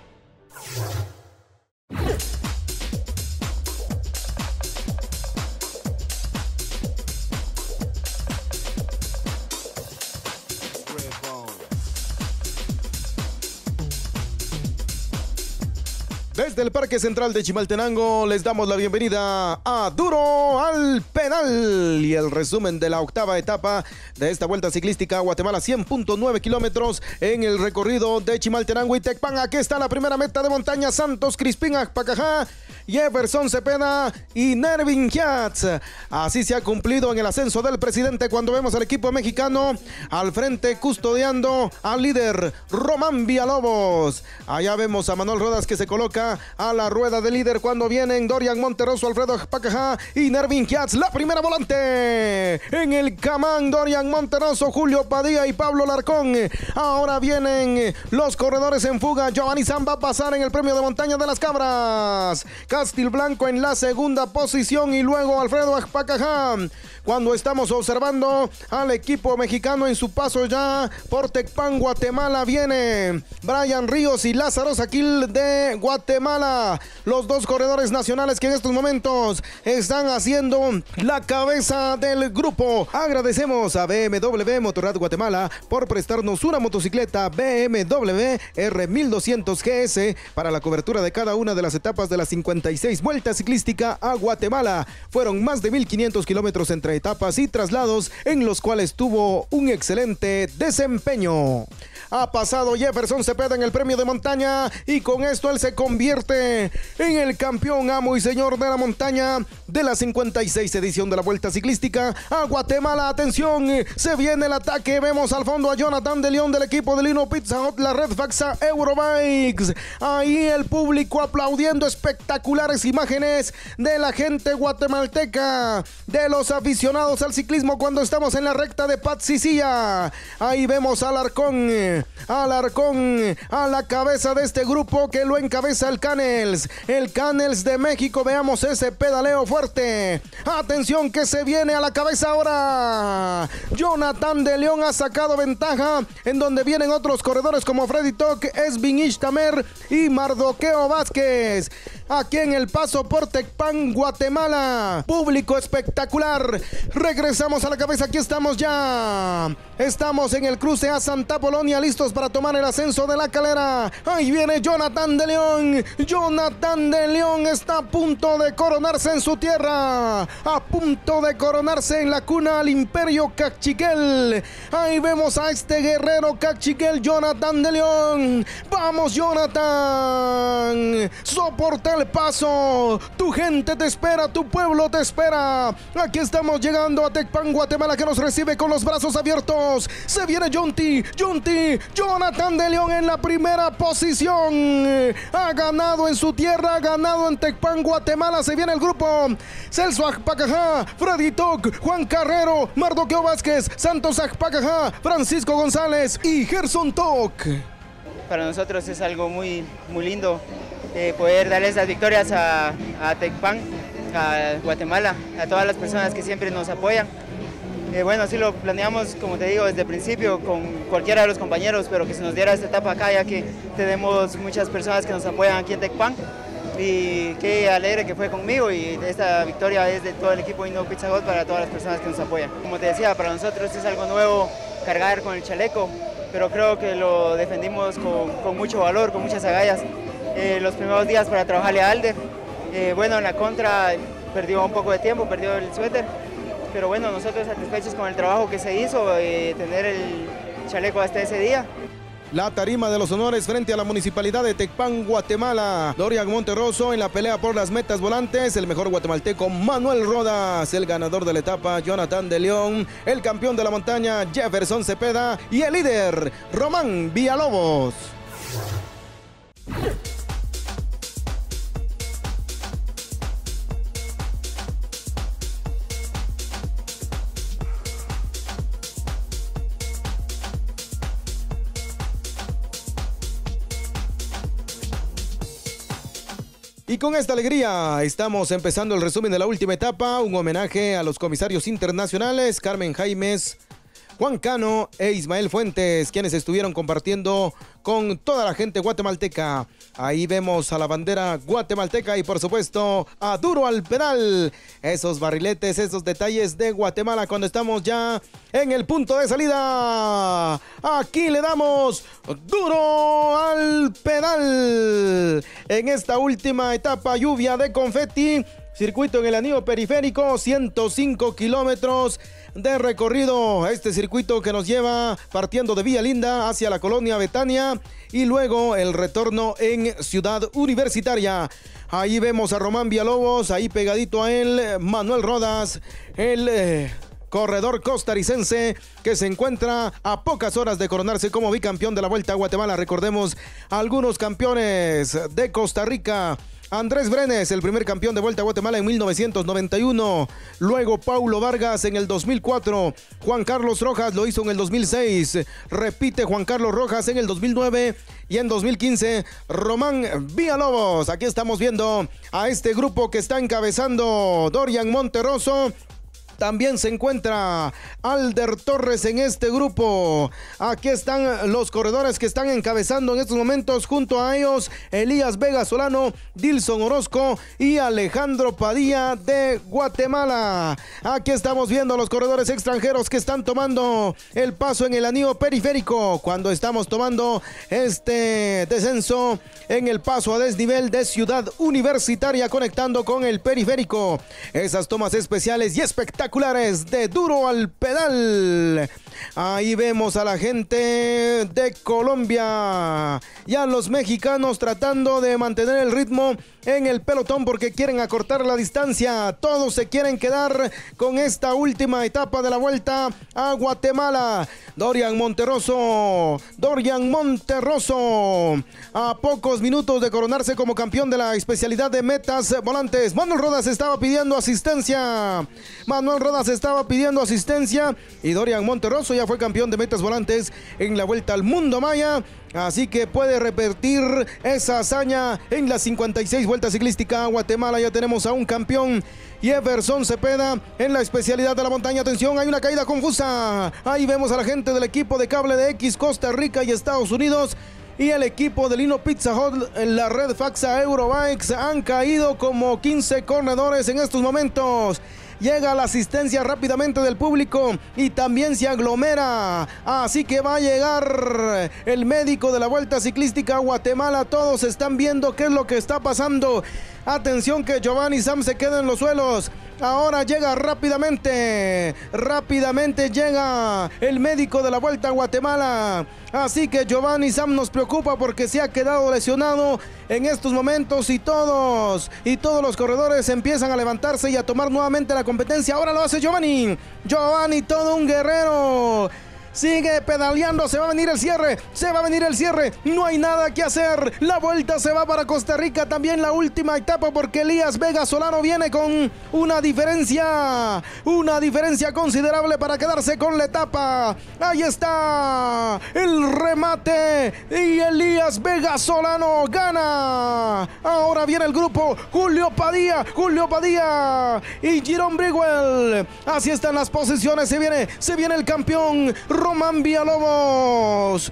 Desde el Parque Central de Chimaltenango les damos la bienvenida a Duro al Penal y el resumen de la octava etapa de esta Vuelta Ciclística a Guatemala, 100.9 kilómetros en el recorrido de Chimaltenango y Tecpan. Aquí está la primera meta de montaña, Santos Crispín Pacajá, Jefferson Cepeda y Nervin Giats. Así se ha cumplido en el ascenso del presidente cuando vemos al equipo mexicano al frente custodiando al líder Román Villalobos. Allá vemos a Manuel Rodas que se coloca ya a la rueda de líder cuando vienen Dorian Monterroso, Alfredo Pacajá y Nervin Kiatz. La primera volante en el camán, Dorian Monterroso, Julio Padilla y Pablo Larcón. Ahora vienen los corredores en fuga. Giovanni San va a pasar en el premio de montaña de las Cabras. Castilblanco en la segunda posición y luego Alfredo Pacajá. Cuando estamos observando al equipo mexicano en su paso ya por Tecpan, Guatemala, viene Brian Ríos y Lázaro Saquil de Guatemala. Los dos corredores nacionales que en estos momentos están haciendo la cabeza del grupo. Agradecemos a BMW Motorrad Guatemala por prestarnos una motocicleta BMW R1200 GS para la cobertura de cada una de las etapas de la 56 Vuelta Ciclística a Guatemala. Fueron más de 1,500 kilómetros entre etapas y traslados en los cuales tuvo un excelente desempeño. Ha pasado Jefferson Cepeda en el premio de montaña y con esto él se convierte en el campeón, amo y señor de la montaña de la 56 edición de la Vuelta Ciclística a Guatemala. Atención, se viene el ataque. Vemos al fondo a Jonathan de León del equipo de Lino Pizza Hut, la red Faxa Eurobikes. Ahí el público aplaudiendo, espectaculares imágenes de la gente guatemalteca, de los aficionados al ciclismo cuando estamos en la recta de Patsicilla. Ahí vemos a Alarcón a la cabeza de este grupo que lo encabeza el Canels de México. Veamos ese pedaleo fuerte. Atención que se viene a la cabeza ahora. Jonathan de León ha sacado ventaja en donde vienen otros corredores como Freddy Toc, Esvin Ishtamer y Mardoqueo Vázquez. Aquí en el paso por Tecpan, Guatemala. Público espectacular. Regresamos a la cabeza. Aquí estamos ya. Estamos en el cruce a Santa Polonia, listos para tomar el ascenso de la calera. Ahí viene Jonathan de León. Jonathan de León está a punto de coronarse en su tierra. A punto de coronarse en la cuna al Imperio Cachiquel. Ahí vemos a este guerrero Cachiquel, Jonathan de León. ¡Vamos, Jonathan! Soporta el paso. Tu gente te espera, tu pueblo te espera. Aquí estamos llegando a Tecpan, Guatemala, que nos recibe con los brazos abiertos. Se viene Jonathan de León en la primera posición. Ha ganado en su tierra, ha ganado en Tecpan, Guatemala. Se viene el grupo. Celso Ajpacajá, Freddy Toc, Juan Carrero, Mardoqueo Vázquez, Santos Ajpacajá, Francisco González y Gerson Toc. Para nosotros es algo muy lindo poder darle esas victorias a Tecpan, a Guatemala, a todas las personas que siempre nos apoyan. Bueno, así lo planeamos, como te digo, desde el principio con cualquiera de los compañeros, pero que se nos diera esta etapa acá, ya que tenemos muchas personas que nos apoyan aquí en Tecpan. Y qué alegre que fue conmigo, y esta victoria es de todo el equipo Lino Pizza Hut para todas las personas que nos apoyan. Como te decía, para nosotros es algo nuevo cargar con el chaleco, pero creo que lo defendimos con mucho valor, con muchas agallas. Los primeros días para trabajarle a Alder. Bueno, en la contra perdió un poco de tiempo, perdió el suéter, pero bueno, nosotros satisfechos con el trabajo que se hizo, tener el chaleco hasta ese día. La tarima de los honores frente a la municipalidad de Tecpan, Guatemala. Dorian Monterroso en la pelea por las metas volantes. El mejor guatemalteco Manuel Rodas. El ganador de la etapa Jonathan de León. El campeón de la montaña Jefferson Cepeda. Y el líder Román Villalobos. Y con esta alegría estamos empezando el resumen de la última etapa, un homenaje a los comisarios internacionales Carmen Jaimes, Juan Cano e Ismael Fuentes, quienes estuvieron compartiendo con toda la gente guatemalteca. Ahí vemos a la bandera guatemalteca y por supuesto a Duro al Pedal. Esos barriletes, esos detalles de Guatemala cuando estamos ya en el punto de salida. Aquí le damos Duro al Pedal. En esta última etapa, lluvia de confeti. Circuito en el anillo periférico, 105 kilómetros de recorrido. Este circuito que nos lleva partiendo de Villa Linda hacia la colonia Betania y luego el retorno en Ciudad Universitaria. Ahí vemos a Román Villalobos, ahí pegadito a él, Manuel Rodas, el corredor costarricense que se encuentra a pocas horas de coronarse como bicampeón de la Vuelta a Guatemala. Recordemos algunos campeones de Costa Rica. Andrés Brenes, el primer campeón de Vuelta a Guatemala en 1991. Luego Paulo Vargas en el 2004. Juan Carlos Rojas lo hizo en el 2006. Repite Juan Carlos Rojas en el 2009. Y en 2015, Román Villalobos. Aquí estamos viendo a este grupo que está encabezando Dorian Monterroso. También se encuentra Alder Torres en este grupo. Aquí están los corredores que están encabezando en estos momentos. Junto a ellos, Elías Vega Solano, Dilson Orozco y Alejandro Padilla de Guatemala. Aquí estamos viendo a los corredores extranjeros que están tomando el paso en el anillo periférico. Cuando estamos tomando este descenso en el paso a desnivel de Ciudad Universitaria, conectando con el periférico. Esas tomas especiales y espectaculares de Duro al Pedal. Ahí vemos a la gente de Colombia y a los mexicanos tratando de mantener el ritmo en el pelotón porque quieren acortar la distancia. Todos se quieren quedar con esta última etapa de la Vuelta a Guatemala. Dorian Monterroso, a pocos minutos de coronarse como campeón de la especialidad de metas volantes. Manuel Rodas estaba pidiendo asistencia y Dorian Monterroso ya fue campeón de metas volantes en la Vuelta al Mundo Maya. Así que puede repetir esa hazaña en la 56 Vuelta Ciclística a Guatemala. Ya tenemos a un campeón, Jefferson Cepeda, en la especialidad de la montaña. Atención, hay una caída confusa. Ahí vemos a la gente del equipo de cable de X, Costa Rica y Estados Unidos. Y el equipo de Lino Pizza Hut en la red Faxa Eurobikes. Han caído como 15 corredores en estos momentos. Llega la asistencia rápidamente del público y también se aglomera. Así que va a llegar el médico de la Vuelta Ciclística a Guatemala. Todos están viendo qué es lo que está pasando. Atención que Giovanni Sam se queda en los suelos. Ahora llega rápidamente llega el médico de la Vuelta a Guatemala. Así que Giovanni Sam nos preocupa porque se ha quedado lesionado en estos momentos y todos los corredores empiezan a levantarse y a tomar nuevamente la competencia. Ahora lo hace Giovanni, todo un guerrero. Sigue pedaleando, se va a venir el cierre, no hay nada que hacer. La vuelta se va para Costa Rica, también la última etapa porque Elías Vega Solano viene con una diferencia considerable para quedarse con la etapa. Ahí está el remate y Elías Vega Solano gana. Ahora viene el grupo, Julio Padilla y Girón Briguel. Así están las posiciones, se viene el campeón Román Villalobos,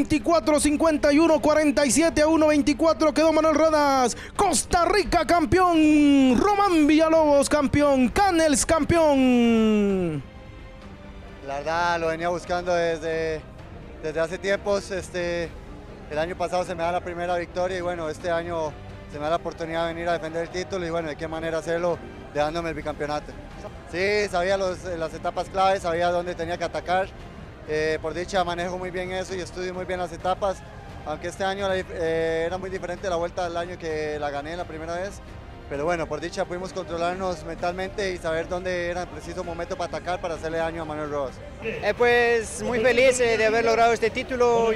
24-51, 47-1-24 quedó Manuel Rodas. Costa Rica campeón, Román Villalobos campeón, Canels campeón. La verdad lo venía buscando desde hace tiempos. El año pasado se me da la primera victoria y bueno, este año se me da la oportunidad de venir a defender el título y bueno, de qué manera hacerlo, dejándome el bicampeonato. Sí, sabía las etapas claves, sabía dónde tenía que atacar. Por dicha manejo muy bien eso y estudio muy bien las etapas, aunque este año era muy diferente la vuelta del año que la gané la primera vez, pero bueno, por dicha pudimos controlarnos mentalmente y saber dónde era el preciso momento para atacar para hacerle daño a Manuel Rodas. Pues muy feliz de haber logrado este título,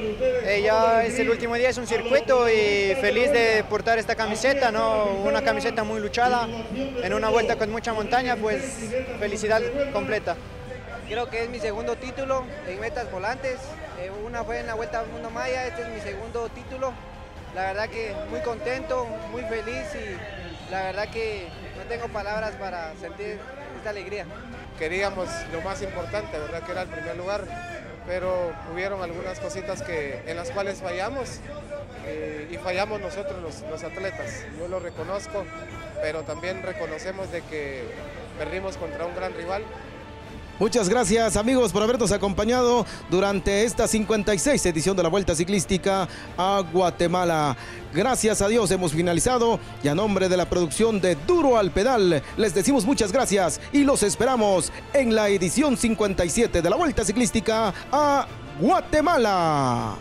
ya es el último día, es un circuito y feliz de portar esta camiseta, ¿no? Una camiseta muy luchada, en una vuelta con mucha montaña, pues felicidad completa. Creo que es mi segundo título en metas volantes, una fue en la Vuelta al Mundo Maya, este es mi segundo título. La verdad que muy contento, muy feliz y la verdad que no tengo palabras para sentir esta alegría. Queríamos lo más importante, ¿verdad? Que era el primer lugar, pero hubieron algunas cositas en las cuales fallamos y fallamos nosotros los atletas. Yo lo reconozco, pero también reconocemos de que perdimos contra un gran rival. Muchas gracias amigos por habernos acompañado durante esta 56 edición de la Vuelta Ciclística a Guatemala. Gracias a Dios hemos finalizado y a nombre de la producción de Duro al Pedal les decimos muchas gracias y los esperamos en la edición 57 de la Vuelta Ciclística a Guatemala.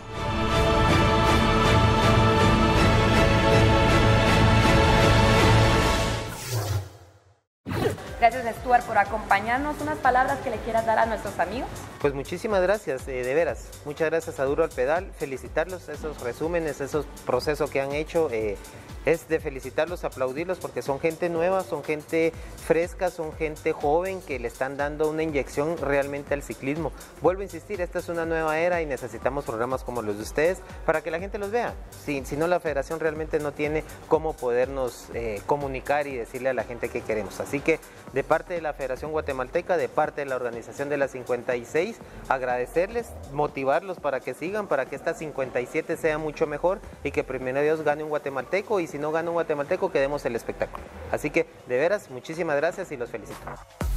Gracias, Stuart, por acompañarnos. Unas palabras que le quieras dar a nuestros amigos. Pues muchísimas gracias, de veras. Muchas gracias a Duro al Pedal. Felicitarlos, esos resúmenes, esos procesos que han hecho. Es de felicitarlos, aplaudirlos, porque son gente nueva, son gente fresca, son gente joven que le están dando una inyección realmente al ciclismo. Vuelvo a insistir, esta es una nueva era y necesitamos programas como los de ustedes para que la gente los vea. Si no, la federación realmente no tiene cómo podernos comunicar y decirle a la gente qué queremos. Así que de parte de la Federación Guatemalteca, de parte de la organización de la 56, agradecerles, motivarlos para que sigan, para que esta 57 sea mucho mejor y que primero Dios gane un guatemalteco, y si no gana un guatemalteco, que demos el espectáculo. Así que, de veras, muchísimas gracias y los felicito.